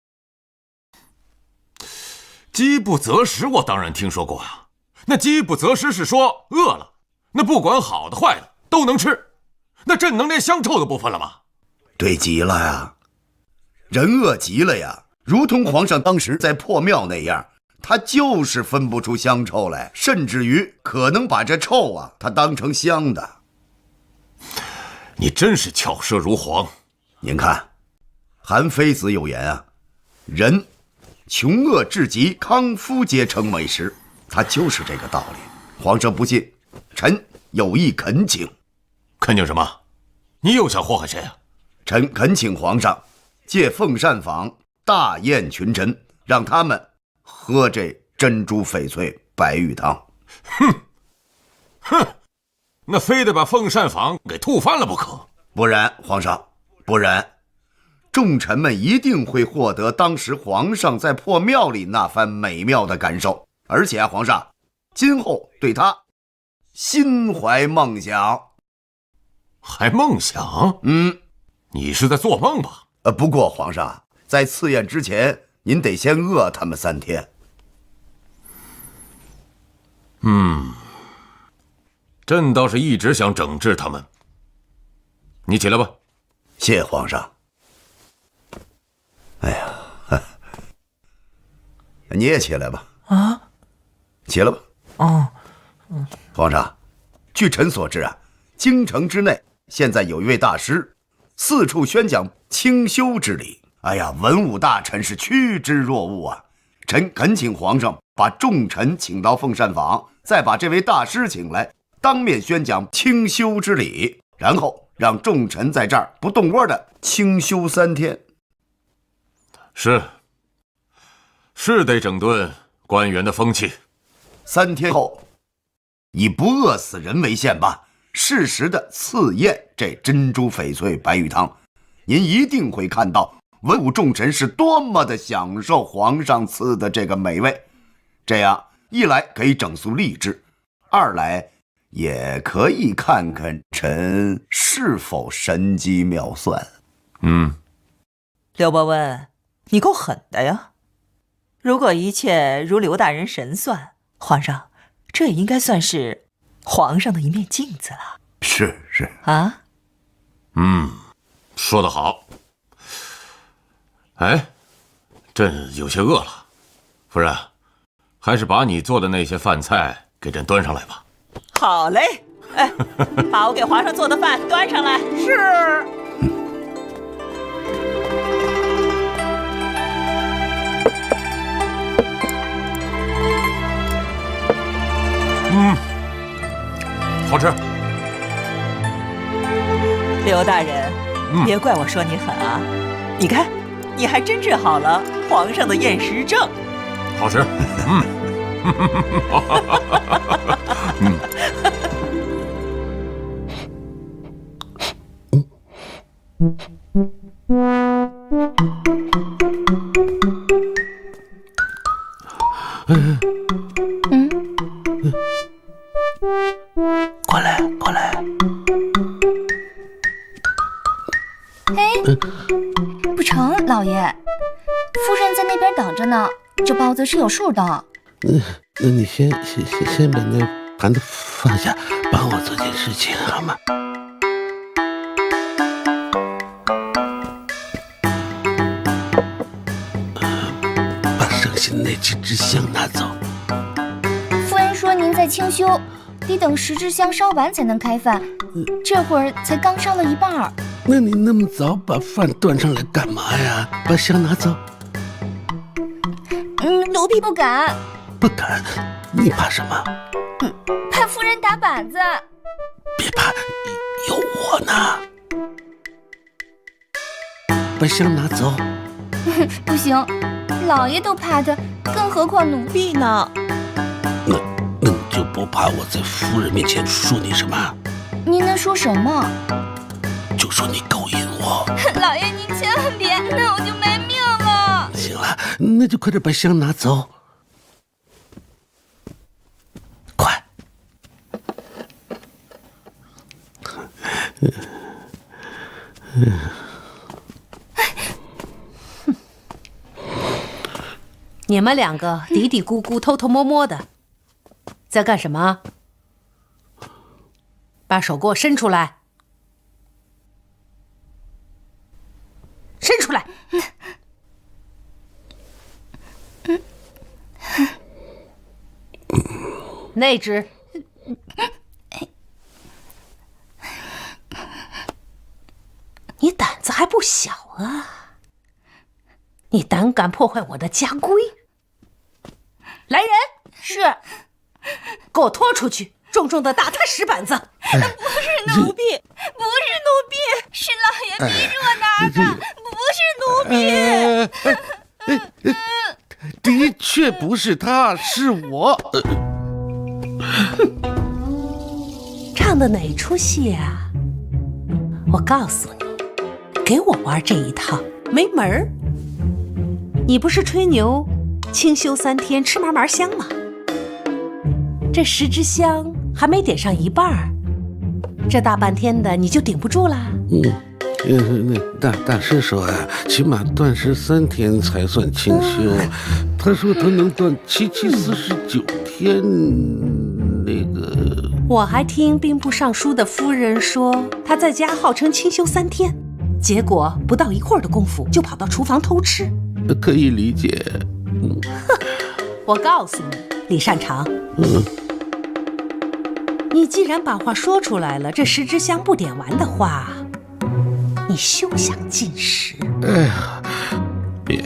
饥不择食，我当然听说过啊。那饥不择食是说饿了，那不管好的坏的都能吃。那朕能连香臭都不分了吗？ 对极了呀，人饿极了呀，如同皇上当时在破庙那样，他就是分不出香臭来，甚至于可能把这臭啊，他当成香的。 你真是巧舌如簧。 您看，韩非子有言啊，人穷恶至极，康夫皆成美食，他就是这个道理。皇上不信，臣有意恳请。 恳请什么？你又想祸害谁啊？ 臣恳请皇上借凤膳坊大宴群臣，让他们喝这珍珠翡翠白玉汤。 哼，那非得把凤膳坊给吐翻了不可。 不然，皇上，不然，众臣们一定会获得当时皇上在破庙里那番美妙的感受，而且皇上今后对他心怀梦想。 还梦想？你是在做梦吧？ 不过皇上，在赐宴之前，您得先饿他们3天。 朕倒是一直想整治他们。你起来吧。 谢皇上。哎呀，你也起来吧。 啊， 起来吧。 哦， 皇上，据臣所知啊，京城之内现在有一位大师，四处宣讲清修之理。哎呀，文武大臣是趋之若鹜啊！臣恳请皇上把众臣请到凤膳坊，再把这位大师请来，当面宣讲清修之理，然后让众臣在这儿不动窝的清修3天。 是得整顿官员的风气。 3天后，以不饿死人为限吧，适时的赐宴这珍珠翡翠白玉汤，您一定会看到文武众臣是多么的享受皇上赐的这个美味。这样一来可以整肃吏治，二来也可以看看臣是否神机妙算。 刘伯温，你够狠的呀！如果一切如刘大人神算，皇上，这也应该算是皇上的一面镜子了。 是啊。 说得好。哎，朕有些饿了，夫人，还是把你做的那些饭菜给朕端上来吧。 好嘞，哎，把我给皇上做的饭端上来。是。 好吃。 刘大人，别怪我说你狠啊！你看，你还真治好了皇上的厌食症。 好吃。 过来。 哎，不成，老爷，夫人在那边等着呢，这包子是有数的。 那你先把那盘子放下，帮我做件事情好吗？把剩下那几支香拿走。 夫人说您在清修，得等10支香烧完才能开饭，这会儿才刚烧了一半。 那你那么早把饭端上来干嘛呀？把香拿走。 奴婢不敢。 不敢？你怕什么？ 怕夫人打板子。 别怕，有我呢。把香拿走。 不行，老爷都怕他，更何况奴婢呢？ 那你就不怕我在夫人面前说你什么？ 您能说什么？ 就说你勾引我。 老爷您千万别，那我就没命了。 行了，那就快点把香拿走。快。 你们2个嘀嘀咕咕、偷偷摸摸的，在干什么？把手给我伸出来！伸出来！那只。 你胆子还不小啊！你胆敢破坏我的家规？来人！ 是， 给我拖出去，重重的打他10板子！ 不是奴婢，不是奴婢，是老爷逼着我拿的，不是奴婢。 的确不是他，是我。 唱的哪出戏啊？我告诉你，给我玩这一套没门儿。你不是吹牛清修3天吃嘛嘛香吗？这10支香还没点上一半儿，这大半天的你就顶不住啦？ 大师说呀，起码断食3天才算清修。他说他能断749天，那个。 我还听兵部尚书的夫人说，他在家号称清修3天，结果不到一会儿的功夫就跑到厨房偷吃。 可以理解。 哼，我告诉你，李善长，你既然把话说出来了，这10支香不点完的话，你休想进食。 哎呀，别。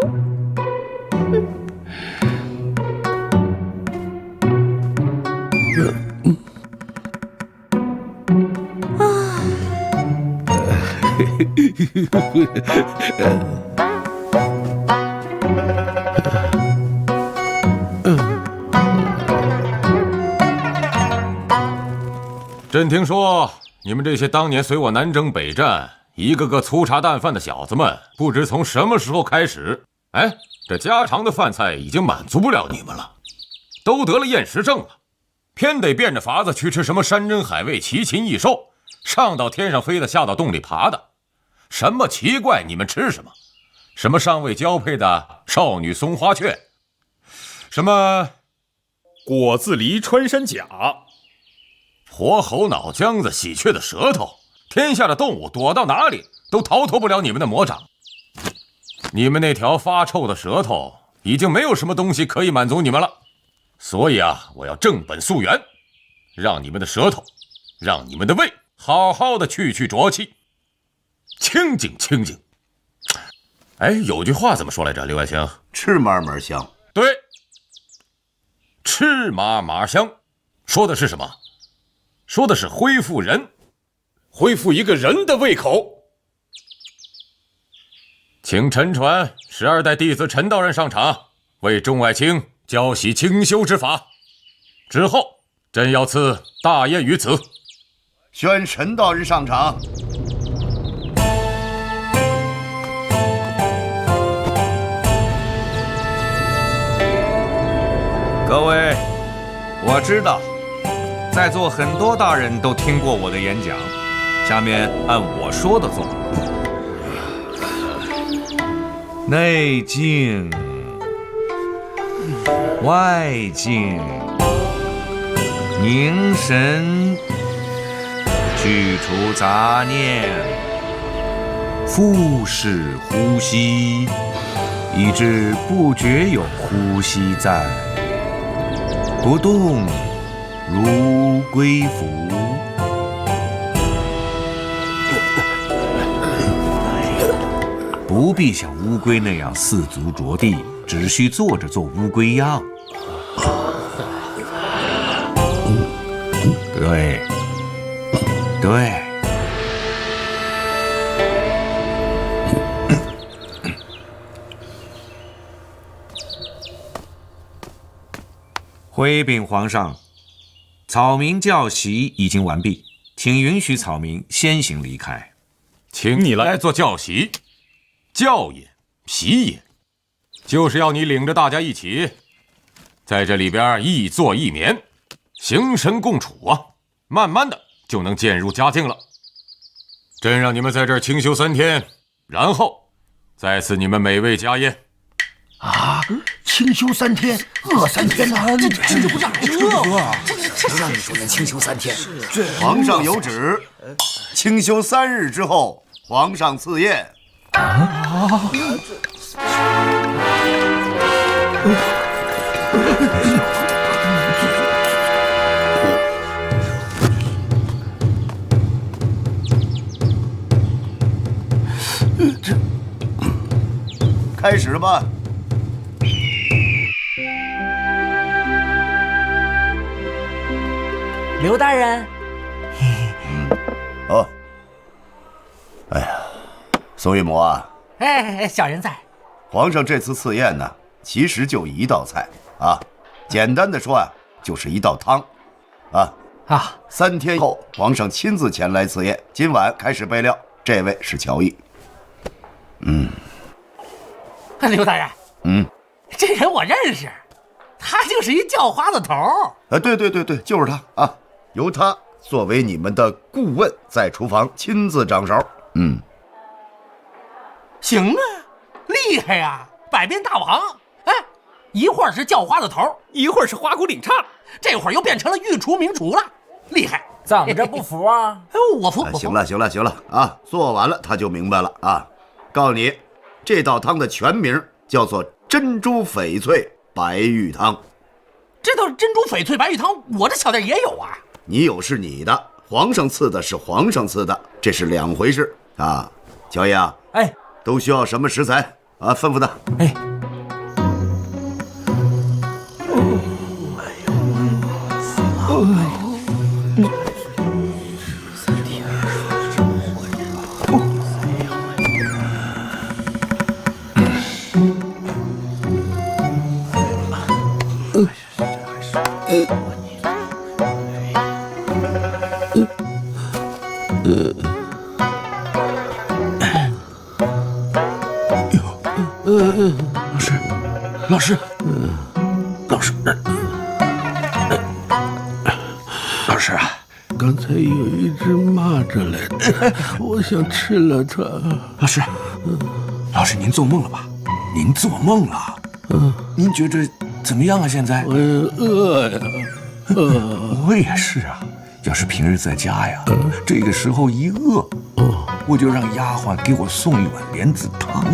朕听说你们这些当年随我南征北战，一个个粗茶淡饭的小子们，不知从什么时候开始，这家常的饭菜已经满足不了你们了，都得了厌食症了，偏得变着法子去吃什么山珍海味、奇禽异兽，上到天上飞的，下到洞里爬的，什么奇怪你们吃什么？什么尚未交配的少女松花雀，什么果子狸穿山甲， 活猴脑浆子、喜鹊的舌头，天下的动物躲到哪里都逃脱不了你们的魔掌。你们那条发臭的舌头已经没有什么东西可以满足你们了，所以啊，我要正本溯源，让你们的舌头，让你们的胃好好的去浊气，清净清净。有句话怎么说来着？刘爱卿， 吃嘛嘛香。 对，吃嘛嘛香，说的是什么？说的是恢复一个人的胃口。请臣传12代弟子陈道人上场，为众爱卿教习清修之法。之后，朕要赐大宴于此。 宣陈道人上场。 各位，我知道，在座很多大人都听过我的演讲，下面按我说的做。内静，外静，凝神，去除杂念，腹式呼吸，以致不觉有呼吸在。不动如龟伏，不必像乌龟那样四足着地，只需坐着做乌龟样。对，对。回禀皇上，草民教习已经完毕，请允许草民先行离开。 请你来做教习，教也，习也，就是要你领着大家一起，在这里边一坐一眠，形神共处啊，慢慢的就能渐入佳境了。朕让你们在这儿清修3天，然后再赐你们美味佳宴。 啊！清修3天，饿3天呢？这不让这让你说能清修3天？ 皇上有旨，清修3日之后，皇上赐宴。 开始吧。 刘大人。 哦。哎呀，宋玉母啊。 哎，小人在。 皇上这次赐宴呢，其实就一道菜啊，简单的说啊，就是一道汤，啊。3天后，皇上亲自前来赐宴，今晚开始备料。这位是乔毅。 刘大人，这人我认识，他就是一叫花子头。 对，就是他啊，由他作为你们的顾问，在厨房亲自掌勺。 行啊，厉害呀，百变大王！哎，一会儿是叫花子头，一会儿是花鼓领唱，这会儿又变成了御厨名厨了，厉害！ 怎么着不服啊？ 我服。 行了啊，做完了他就明白了啊。告诉你，这道汤的全名叫做珍珠翡翠白玉汤。 这道珍珠翡翠白玉汤，我这小店也有啊。 你有是你的，皇上赐的是皇上赐的，这是2回事啊。乔爷啊，都需要什么食材啊？吩咐他。 老师，啊，刚才有一只蚂蚱来的，我想吃了它。 老师，您做梦了吧？您做梦了。您觉着怎么样啊？现在？ 我饿呀， 我也是啊。要是平日在家呀，这个时候一饿，我就让丫鬟给我送一碗莲子汤。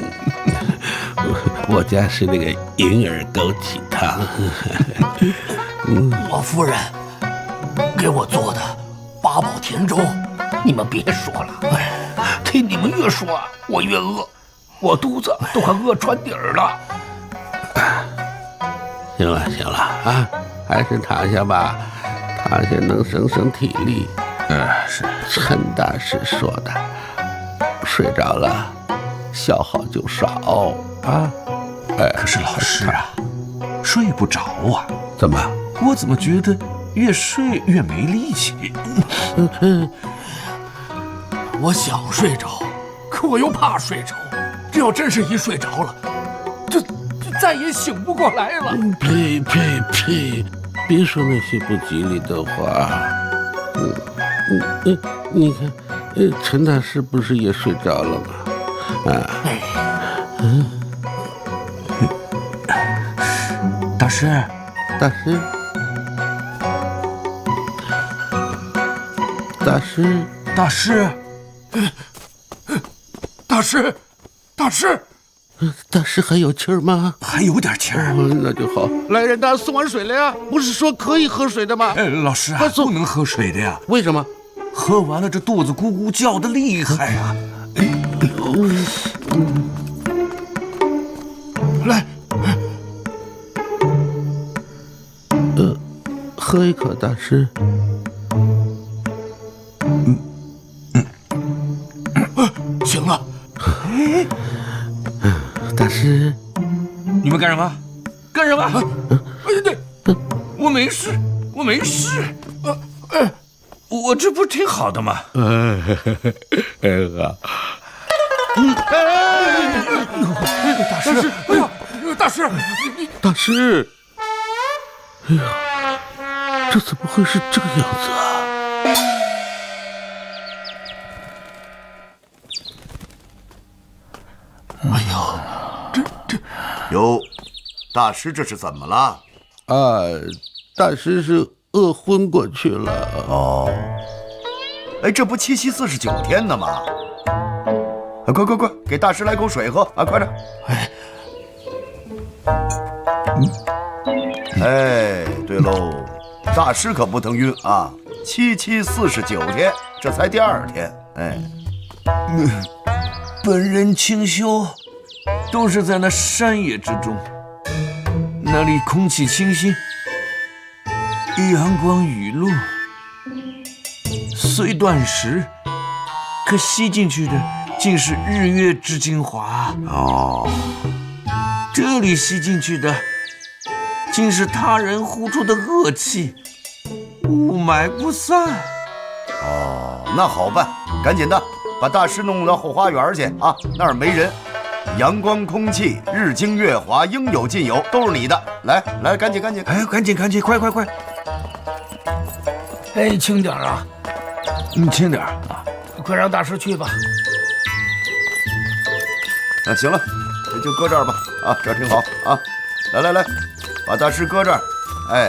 我家是那个银耳枸杞汤。 我夫人给我做的八宝甜粥，你们别说了，听你们越说我越饿，我肚子都快饿穿底儿了。 行了啊，还是躺下吧，躺下能省体力。 是陈大师说的，睡着了消耗就少啊。 可是老师啊，睡不着啊。 怎么？ 我怎么觉得越睡越没力气？ 我想睡着，可我又怕睡着。这要真是一睡着了，就再也醒不过来了。 呸！别说那些不吉利的话。你看，陈大师不是也睡着了吗？ 大师， 大师还有气儿吗？ 还有点气儿。 那就好。来人呐，送碗水来呀！不是说可以喝水的吗？ 老师啊，不能喝水的呀。 为什么？ 喝完了这肚子咕咕叫的厉害呀。 来，喝一口，大师。 行了。 大师， 你们干什么？干什么？ 对，我没事。我这不是挺好的吗？ 大师，哎呀，这怎么会是这个样子啊？ 哟，大师这是怎么了？ 大师是饿昏过去了。 哦，这不7夕49天呢吗？快，给大师来口水喝啊！快点。对喽，大师可不能晕啊！7夕49天，这才第2天。 本人清修都是在那山野之中，那里空气清新，阳光雨露，虽断食，可吸进去的竟是日月之精华。 哦， 这里吸进去的竟是他人呼出的恶气，雾霾不散。 哦，那好办，赶紧的，把大师弄到后花园去啊，那儿没人。阳光、空气、日精月华，应有尽有，都是你的。来来，赶紧赶紧！ 哎，赶紧赶紧，快快快！ 哎，轻点啊！ 你轻点啊！ 快让大师去吧。 啊，行了，就搁这儿吧。啊，这挺好啊。来来来，把大师搁这儿。哎，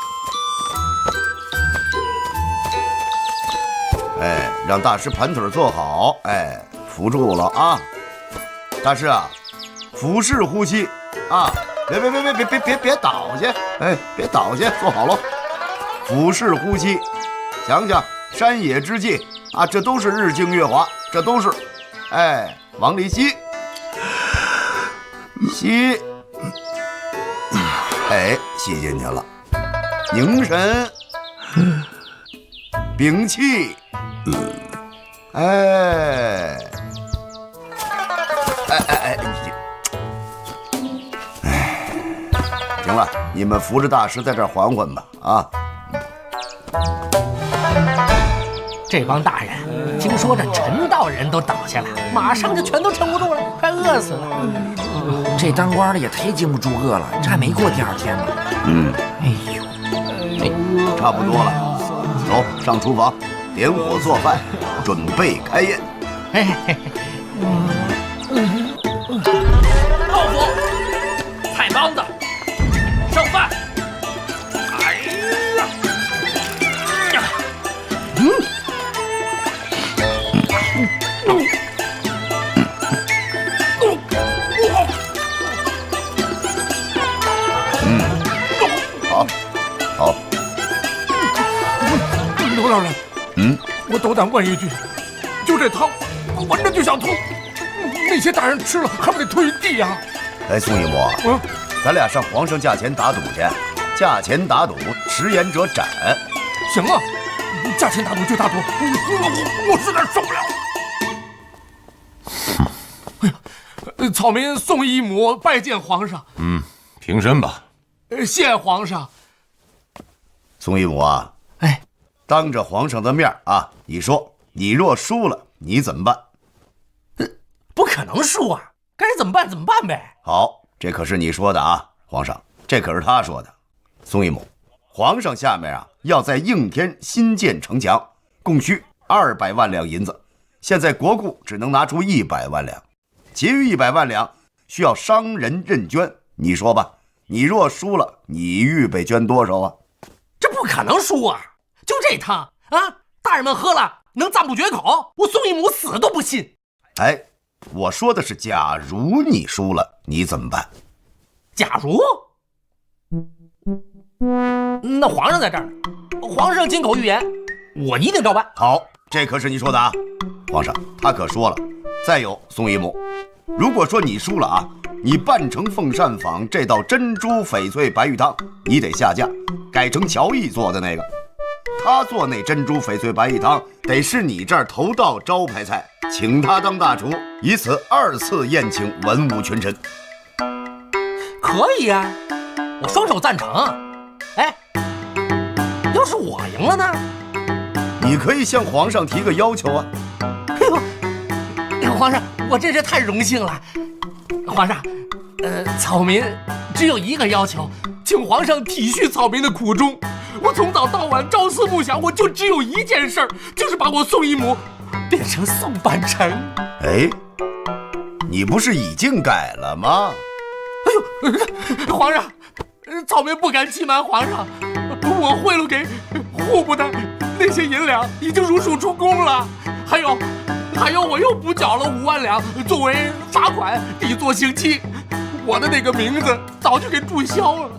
哎，让大师盘腿坐好。哎，扶住了啊。大师啊，腹式呼吸啊！别倒下！哎，别倒下，坐好了。腹式呼吸，想想山野之际啊，这都是日精月华，这都是。哎，往里吸，吸。哎，吸进去了。凝神，屏气。哎。行了，你们扶着大师在这儿缓缓吧。啊！ 这帮大人听说这陈道人都倒下了，马上就全都撑不住了，快饿死了。 这当官的也忒经不住饿了，这还没过第2天呢。 哎呦， 哎，差不多了，走上厨房，点火做饭，准备开宴。 嘿嘿嘿。 豆腐、菜帮子、剩饭。哎呀， 好，好。 刘大人，我斗胆问一句，就这汤，我闻着就想吐。那些大人吃了还不得吐一地呀！ 哎，宋一模，咱俩上皇上驾前打赌去，驾前打赌，食言者斩。 行啊，驾前打赌就打赌，我实在受不了。哎呀，草民宋一模拜见皇上。 平身吧。 谢皇上。 宋一模啊， 哎， 当着皇上的面啊，你说你若输了，你怎么办？ 不可能输啊！该怎么办怎么办呗。 好，这可是你说的啊，皇上，这可是他说的。宋一模，皇上下面啊要在应天新建城墙，共需200万两银子，现在国库只能拿出100万两，其余100万两需要商人认捐。你说吧，你若输了，你预备捐多少啊？ 这不可能输啊！就这汤啊，大人们喝了能赞不绝口，我宋一模死都不信。 哎。我说的是，假如你输了，你怎么办？ 假如？那皇上在这儿，皇上金口玉言，我一定照办。 好，这可是你说的啊，皇上他可说了。再有，宋一模，如果说你输了啊，你半城凤膳坊这道珍珠翡翠白玉汤，你得下架，改成乔毅做的那个。他做那珍珠翡翠白玉汤，得是你这儿头道招牌菜，请他当大厨，以此2次宴请文武群臣。 可以啊，我双手赞成。哎，要是我赢了呢？ 你可以向皇上提个要求啊。 哎呦，皇上，我真是太荣幸了。皇上，草民只有一个要求，请皇上体恤草民的苦衷。我从早到晚朝思暮想，我就只有一件事儿，就是把我宋一模变成宋半城。 哎，你不是已经改了吗？ 哎呦，皇上，草民不敢欺瞒皇上，我贿赂给户部的那些银两已经如数出宫了，还有我又补缴了5万两作为罚款抵作刑期，我的那个名字早就给注销了。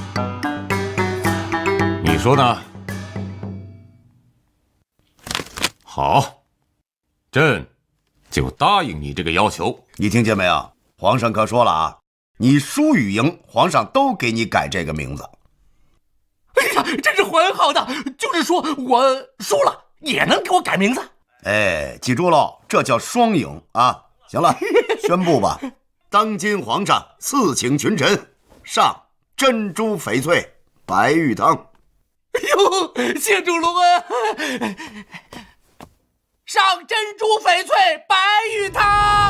你说呢？好，朕就答应你这个要求。 你听见没有？皇上可说了啊，你输与赢，皇上都给你改这个名字。 哎呀，真是很好的，就是说我输了也能给我改名字。 哎，记住喽，这叫双赢啊！行了，宣布吧。当今皇上赐请群臣上珍珠翡翠白玉汤。 哎呦，谢主隆恩！上珍珠翡翠白玉汤。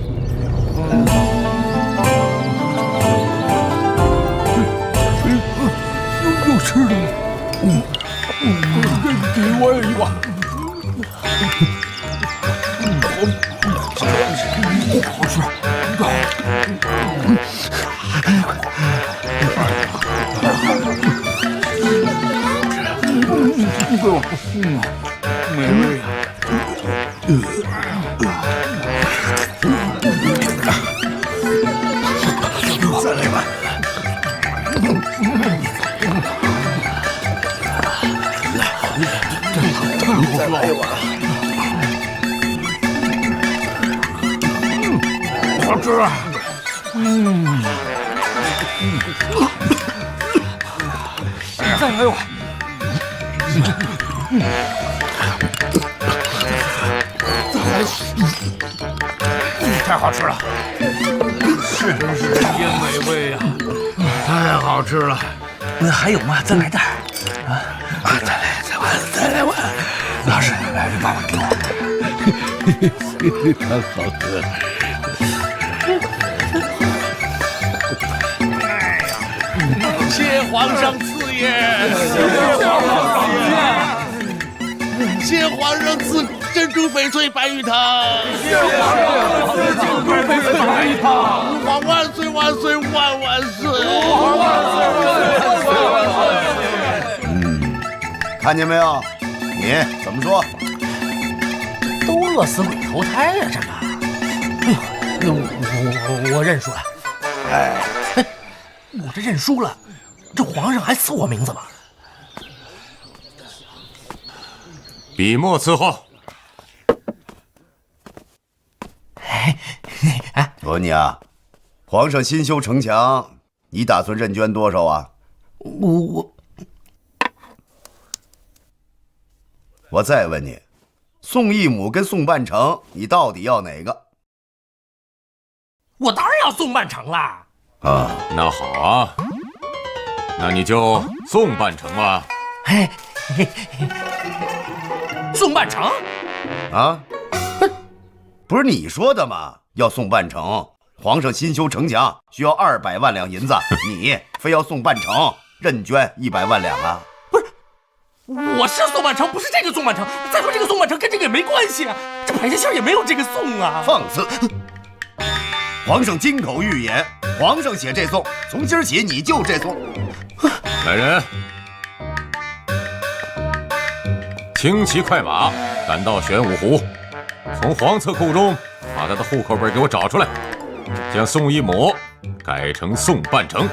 又吃了，给我一碗。好吃。美味啊！再来一碗。 再来一碗。 好吃啊！ 再来一碗。 太好吃了， 是真是人间美味呀！ 太好吃了。 还有吗？再来点再来碗。 老师，来，爸爸给我。 太好喝了。 谢皇上赐宴，谢皇上赐珍珠翡翠白玉汤， 谢皇上赐珍珠翡翠白玉汤， 吾皇万岁万岁万万岁！ 吾皇万岁万岁万岁！ 看见没有？你怎么说？ 都饿死鬼投胎呀！这个，哎呦，我认输了。哎，我这认输了，这皇上还赐我名字吗？ 笔墨伺候。 我问你啊，皇上新修城墙，你打算认捐多少啊？我再问你，宋一亩跟宋半城，你到底要哪个？ 我当然要宋半城啦！ 啊，那好啊，那你就宋半城吧。 宋半城？ 啊？不是你说的吗？要宋半城，皇上新修城墙需要200万两银子，你非要宋半城，认捐100万两啊？ 我是宋半城，不是这个宋半城。再说这个宋半城跟这个也没关系啊，这百家姓也没有这个宋啊。 放肆！皇上金口玉言，皇上写这宋，从今儿起你就这宋。 来人，轻骑快马赶到玄武湖，从黄册库中把他的户口本给我找出来，将宋一亩改成宋半城。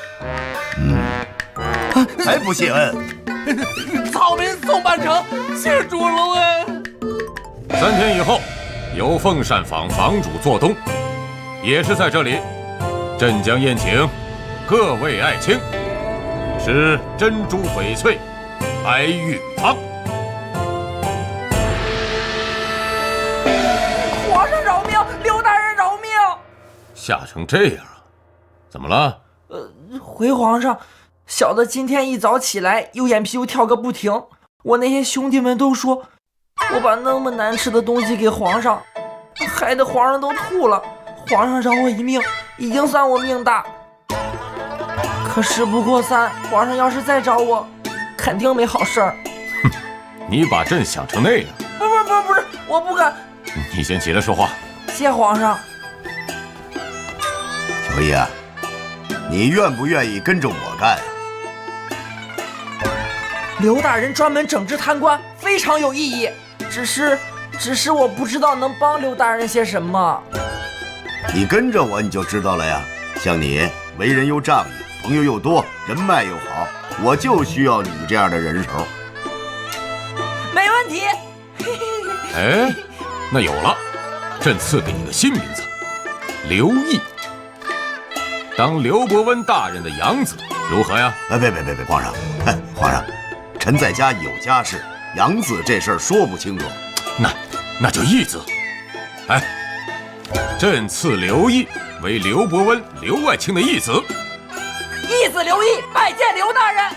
还不谢恩？ 草民宋半城，谢主隆恩。 3天以后，由凤膳坊坊主做东，也是在这里，朕将宴请各位爱卿，吃珍珠翡翠白玉汤。 皇上饶命！刘大人饶命！ 吓成这样啊？怎么了？ 回皇上，小的今天一早起来，右眼皮又跳个不停。我那些兄弟们都说，我把那么难吃的东西给皇上，害得皇上都吐了。皇上饶我一命，已经算我命大。可事不过三，皇上要是再找我，肯定没好事儿。 哼，你把朕想成那样？ 不是，我不敢。 你先起来说话。 谢皇上。 小义啊，你愿不愿意跟着我干啊？ 刘大人专门整治贪官，非常有意义。只是我不知道能帮刘大人些什么。 你跟着我，你就知道了呀。像你为人又仗义，朋友又多，人脉又好，我就需要你这样的人手。 没问题。 哎，那有了， 朕赐给你个新名字，刘毅，当刘伯温大人的养子，如何呀？ 别，皇上，皇上，臣在家有家室，养子这事儿说不清楚。 那就义字。哎，朕赐刘毅为刘伯温、刘爱卿的义子。 义子刘毅拜见刘大人。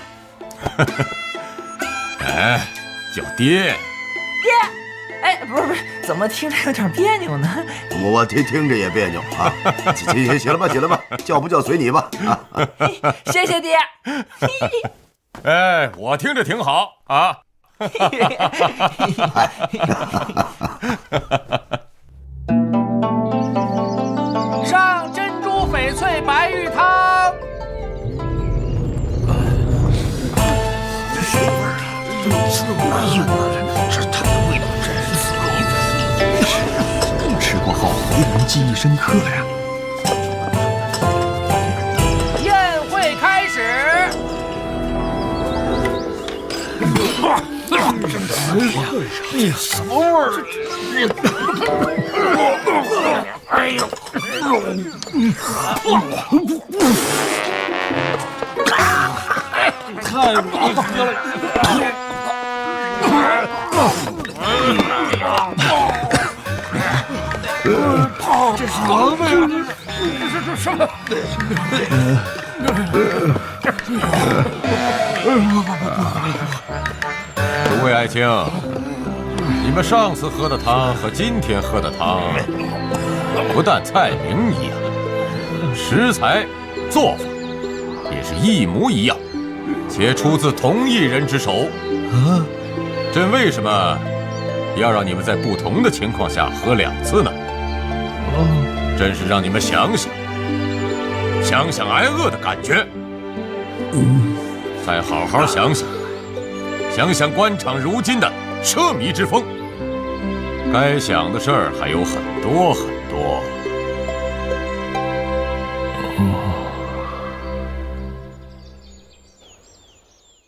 哎，叫爹。 爹，哎，不是，怎么听着有点别扭呢？ 我听着也别扭啊。起来吧，叫不叫随你吧。 谢谢爹。 哎，我听着挺好啊。 上珍珠翡翠白玉汤。 这什么味儿啊？这么硬啊！这汤的味道真是吃过后令人记忆深刻呀。 宴会开始。 哎呀，什么味儿？哎呦！太麻烦了！ 这是什么味儿？这什么？ 诸位爱卿，你们上次喝的汤和今天喝的汤，不但菜名一样，食材、做法也是一模一样，且出自同一人之手。朕为什么要让你们在不同的情况下喝2次呢？真是让你们想想挨饿的感觉，再好好想想官场如今的奢靡之风。该想的事儿还有很多很多。